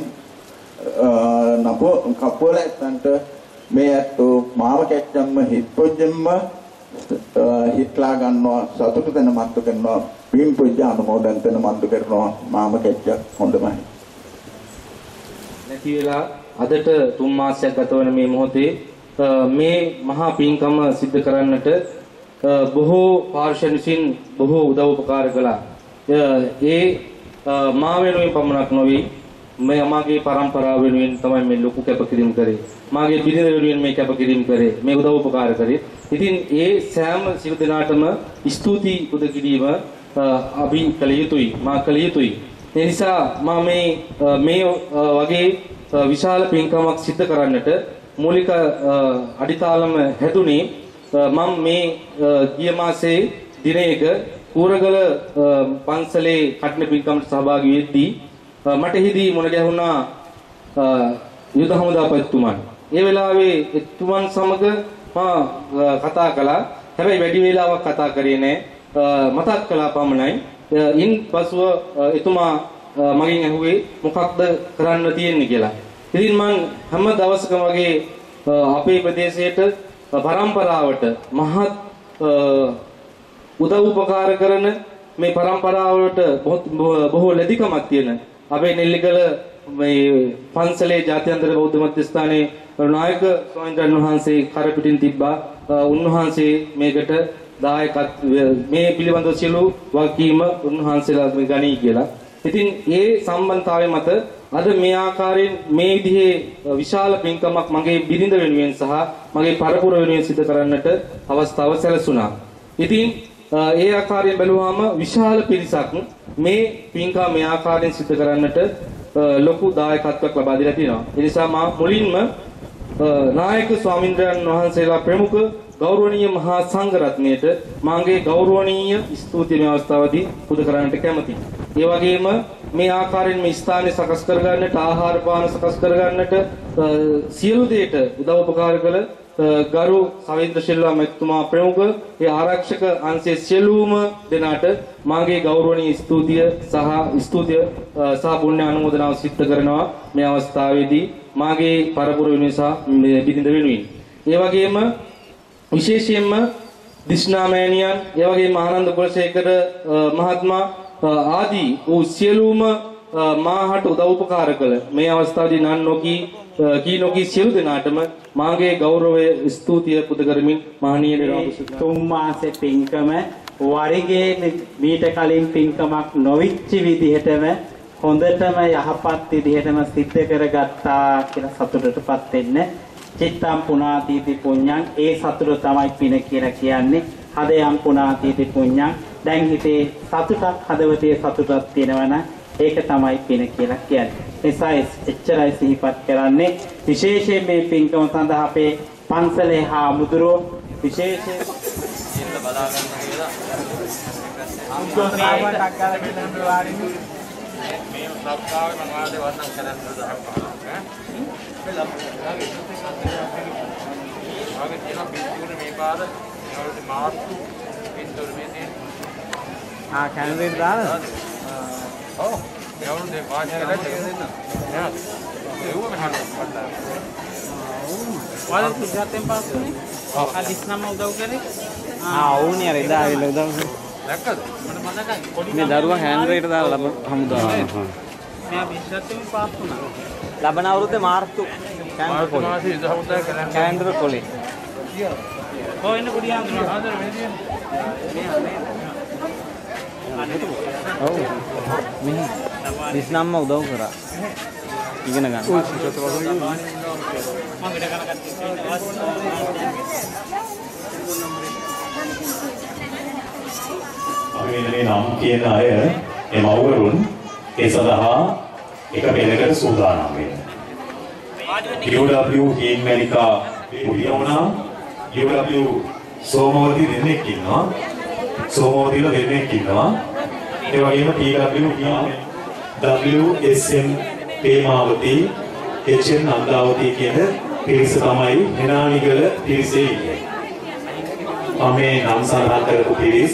නපෝ කපුවල ඇත්තන්ට මේ ඇත්තෝ මාව කැච්චම්ම හිත් පුජ්‍යෙම්ම හිටලා ගන්නවා සතුට වෙන මන්තු කරනවා පින් පූජ අනුමෝදන් වෙන මන්තු කරනවා මාම කෙච්ච හොඳමයි. නැති වෙලා අදට තුන් මාසයක් ගත වන මේ මොහොතේ මේ මහා පින්කම සිද්ධ කරන්නට බොහෝ පාර්ශ්ව විසින් බොහෝ උදව් උපකාර කළා. ඒ මා වෙනුවෙන් පමණක් නොවේ මේ අමාගේ පරම්පරාව වෙනුවෙන් තමයි මේ ලොකු කැපකිරීම කරේ. මාගේ බිරිඳ වෙනුවෙන් මේ කැපකිරීම කරේ. මේ උදව් උපකාර කරේ. ඉතින් ඒ සෑම සියලු දෙනාටම ස්තුති පුද කිරීම අපි කළ යුතුයි. මා කළ යුතුයි. ඒ නිසා මා මේ මේ වගේ විශාල පින්කමක් සිද්ධ කරන්නට මූලික අඩිතාලම හැදුනේ මම මේ ගිය මාසේ දිනයක කූරගල පන්සලේ කටන පින්කමට සහභාගී වෙද්දී මට හිදී මුණ ගැහුණා යුද හමුදාපතිතුමන්. ඒ වෙලාවේ එතුමන් සමග මා කතා කළා. හැබැයි වැඩි වේලාවක් කතා කරේ නෑ. මතක් කළා පමණයි. ඉන් පසුව එතුමා මගෙන් ඇහුවේ මොකක්ද කරන්න තියෙන්නේ කියලා. ඉතින් මම හැම දවසකම වගේ අපේ ප්‍රදේශයට පරම්පරාවට මහත් උදව් උපකාර කරන මේ පරම්පරාවට බොහෝ ලැබිකමක් තියෙන අපේ නෙල්ලිකල මේ පන්සලේ ජාත්‍යන්තර බෞද්ධ මධ්‍යස්ථානයේ නායක ස්වාමීන් වහන්සේ කරපිටින් තිබ්බා. උන්වහන්සේ මේකට දායකත් මේ පිළිබඳව සියලු වගකීම උන්වහන්සේලා ගනී කියලා. ඉතින් ඒ සම්බන්ධතාවය මත අද මේ ආකාරයෙන් මේ විදිහේ විශාල පින්කමක් මගේ බිරිඳ වෙනුවෙන් සහ මගේ පරපුර වෙනුවෙන් සිදු කරන්නට අවස්ථාව සැලසුණා. ඉතින් ඒ ආකාරයෙන් බැලුවාම විශාල පිරිසක් මේ පින්කම මේ ආකාරයෙන් සිදු කරන්නට ලොකු දායකත්වයක් ලබා දීලා තියෙනවා. ඒ නිසා මා මුලින්ම නායක ස්වාමින්ද්‍රයන් වහන්සේලා ප්‍රමුඛ ගෞරවනීය මහා සංඝ රත්නයට මාගේ ගෞරවනීය ස්තුතිය මේ අවස්ථාවේදී පුද කරන්නට කැමතියි. ඒ වගේම මේ ආකාරයෙන් මේ ස්ථානය සකස් කර ගන්නට ආහාර පාන සකස් කර ගන්නට සියලු දේට උදව් උපකාර කළ ගරු සවින්ද්‍ර ශිල්වා මැතිතුමා ප්‍රමුඛ ඒ ආරක්ෂක අංශයේ සියලුම දෙනාට මාගේ ගෞරවනීය ස්තුතිය සහ ස්තුතිය සහ පුණ්‍ය අනුමෝදනාව සිද්ධ කරනවා මේ අවස්ථාවේදී මාගේ පරපුර වෙනුවෙන් සහ බිරිඳ වෙනුවෙන්. ඒ වගේම විශේෂයෙන්ම දිස්නා මෑණියන් ඒ වගේම ආනන්ද කුලසේකර මහත්මයා ආදී වූ සියලුම මාහට උදව් උපකාර කළ මේ අවස්ථාවේදී නන් නොකී කී නොකී සියලු දෙනාටම මාගේ ගෞරවය ස්තුතිය පුද කරමින් මහණීය නිරෝධ තුන් මාසේ පින්කම වරිගේ මීට කලින් පින්කමක් නොවිච්ච විදිහටම හොඳටම යහපත් විදිහටම සිද්ධ කරගත්තා කියලා සතුටටපත් වෙන්න චිත්තම් පුණාතීති පුඤ්ඤං ඒ සතුට තමයි පින කියලා කියන්නේ. හදයන් පුණාතීති පුඤ්ඤං දැන් හිතේ සතුටක් හදවතේ සතුටක් තියෙනවා නම් ඒක තමයි පින කියලා කියන්නේ. නිසා එච්චරයි සිහිපත් කරන්නේ. විශේෂයෙන් මේ පින්කම සඳහා අපේ පන්සලේ හාමුදුරුවෝ විශේෂයෙන් බලා ගන්න කියලා අම්සෝනාවට අක්කාලා කියන වාරිනු මේ සත්කාවේ මනවාදේ වර්ණම් කරන්න දහම් පහක් ඈ ආගේ තියෙන පිටුර මේ පාද ඒවලට මාස්තු පිටුර මේ තියෙන ආ කැනඩේට දාලා ඔව් ඒවලු දෙ වාච් කරලා දෙන්න නෑ ඒව මෙහාට වඩා වල සුජාතෙන් පාස්තුනේ ආ දිස්නම උදව් කරේ ආ ඕනේ අර එදා ආවිල උදව් කරේ දැක්කද මට මතකයි පොඩි මේ දරුවා හෑන්ඩ්රේට දාලා ලබ හමුදාව මම විශ්වත්තුම පාස් වුණා ලබන අවුරුද්දේ මාර්තු කැන්ඩර් කොලේ මාසේ ඉඳ හමුදා කරන්නේ කැන්ඩර් කොලේ කොහෙන්ද පොඩි ආන්දර ආදර වෙන්නේ ඔව් මිනි දිස්නම්ම උදව් කරා ඉගෙන ගන්න ඔය සිතට වගේ මම ඉඩ කරගත්තා අපි මේ නම් කියන අය මේ මව්වරුන් ඒ සඳහා එක පෙළකට සූදානම් වෙනවා. U W හීන්මැලිකා උදියෝනා U W සෝමවති දෙන්නෙක් ඉන්නවා. සෝමවතිලා දෙන්නෙක් ඉන්නවා. ඒ වගේම T W W S M පේමාවති H N Nandawathi කියන පිරිස තමයි හෙනානිගල පිරිසේ ඉන්නේ. මම මේ නම් සඳහන් කරපු පිරිස්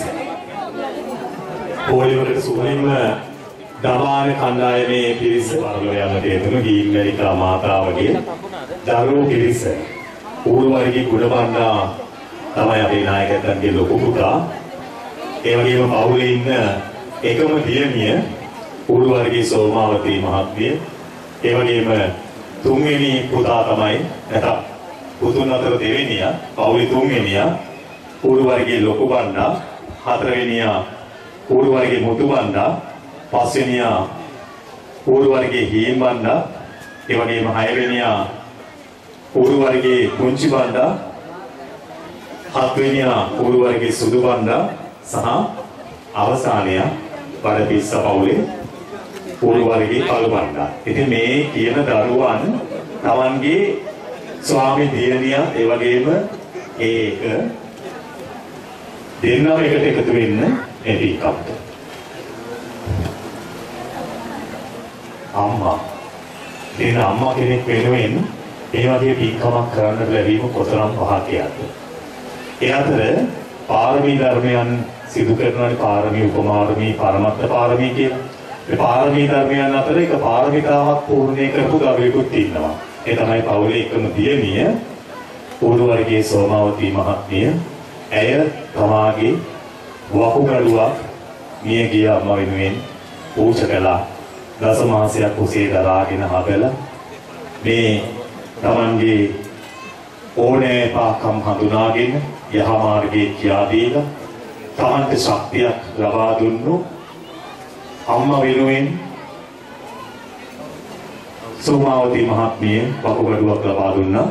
පොලිවරට සුවනින්ම දමාන කණ්ඩායමේ පිරිස වරලෝ යන දෙතුණු හීන්මැලිකා මාතාවගේ දරුවෝ පිරිස ඌරුවරිගේ ගුණබණ්ඩා තමයි අපේ නායකයන්ගේ ලොකු පුතා. ඒ වගේම පවුලේ ඉන්න එකම දියණිය උඩුවර්ගයේ සෝමාවතී මහත්මිය. ඒ වගේම තුන්වෙනි පුතා තමයි නැත්නම් පුතුන් අතර දෙවෙනියා පවුලේ තුන්වෙනියා උඩුවර්ගයේ ලොකු බණ්ඩා. හතරවෙනියා උඩුවර්ගයේ මුතු බණ්ඩා. පස්වෙනියා උඩුවර්ගයේ හීම් බණ්ඩා. ඒ වගේම හයවෙනියා උඩුවර්ගයේ පුංචි බණ්ඩා. හත්වෙනියා උඩුවර්ගයේ සුදු බණ්ඩා සහ අවසානයා වඩපිස්ස පවුලේ උඩුවර්ගයේ කළු බණ්ඩා. ඉතින් මේ කියන දරුවන් තමන්ගේ ස්වාමි දියණියා ඒ වගේම ඒක දෙන්නම එකට එකතු වෙන්න එපි කප්ප. අම්මා දෙන අම්මා කෙනෙක් වෙනුවෙන් ඒ වගේ පින්කමක් කරන්න ලැබීම කොතරම් පහකයක්ද. ඒ අතර පාරමී ධර්මයන් සිදු කරනවානේ පාරමී උපමාරමී පරමත්ත පාරමී කියලා. මේ පාරමී ධර්මයන් අතර එක පාරමිතාවක් පූර්ණේ කරපු දරුවෙකුත් ඉන්නවා. ඒ තමයි පවුලේ එකම දියණිය උඩුවර්ගයේ සෝමාවතී මහත්මිය. ඇය තමාගේ වහුගඩුවක් මිය ගිය අම්මා වෙනුවෙන් පූජා කළා. දස මාසයක් කුසේ දරාගෙන හදලා මේ තමන්ගේ ඕනෑ පාකම් හඳුනාගෙන යහ මාර්ගයේ කියා දීලා තමන්ට ශක්තියක් ලබා දුන්නු අම්මා වෙනුවෙන් සෝමාවතී මහත්මිය වකුගඩුවක් ලබා දුන්නා.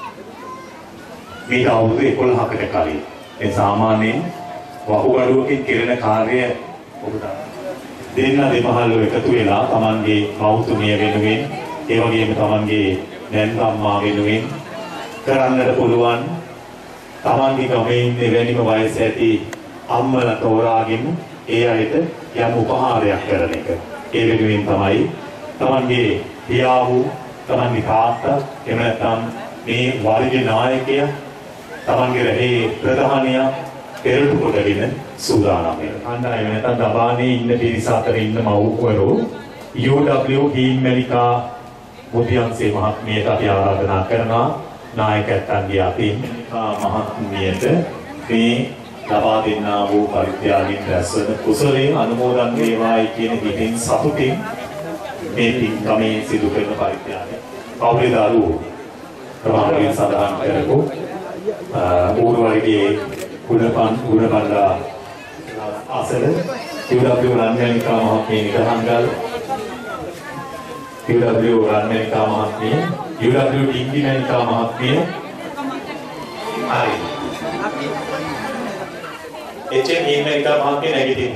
මේ අවුරුදු එකොළහකට කලින්. ඒ සාමාන්‍යයෙන් වකුගඩුවකින් කෙරෙන කාර්ය ඔබට දෙන්න දෙමහල්ලෝ එකතු වෙලා තමන්ගේ මව්තුමිය වෙනුවෙන් ඒ වගේම තමන්ගේ නැන්දම්මා වෙනුවෙන් කරන්නට පුළුවන්. තමන්ගේ ගමේ ඉන්න එවැනිම වයස ඇති අම්මලා තෝරාගෙන ඒ අයට යම් උපහාරයක් කරන එක. ඒ වෙනුවෙන් තමයි තමන්ගේ පියා වූ තමන්ගේ තාත්තා එහෙම නැත්නම් මේ වර්ගයේ නායකයා තමන්ගේ රැහේ ප්‍රධානියා පෙරටු කොටගෙන සූදානම් වෙනවා. අන්න ඒ නැත්නම් දබානේ ඉන්න පිරිස අතර ඉන්න මව්වරු යූ ඩබ්ලිව් හීම්මැලිකා බුද්ධියන්සේ මහත්මියට අපි ආරාධනා කරනවා නායකයන්ගේ අතින් මහත්මියට මේ ලබා දෙන්නා වූ පරිත්‍යාගින් රැස්වන කුසලයෙන් අනුමෝදන් වේවායි කියන හිතින් සතුටින් මේ පින්කමේ සිදු කරන පරිත්‍යාගය. පවුලේ දරුවෝ ප්‍රමාණයෙන් සඳහන් කරපු ඌරුවර්ගයේ කුණපන් කුණබණ්ඩා අසල යූ ඩබ්ලිව් රන්මැලිකා මහත්මිය නිකහංගල් යූ ඩබ්ලිව් රන්මැලිකා මහත්මිය යූ ඩබ්ලිව් ඩිංගිමැලිකා මහත්මිය හරි එච් එම් ඊමැලිකා මහත්මිය නැගිටින්න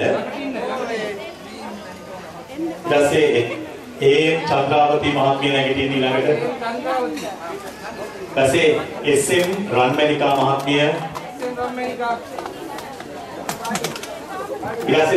ඊටසේ ඒ චන්ද්‍රාවතී මහත්මිය නැගිටින්න ඊළඟට ඊටසේ එස් එම් රන්මැලිකා මහත්මිය ඊටසේ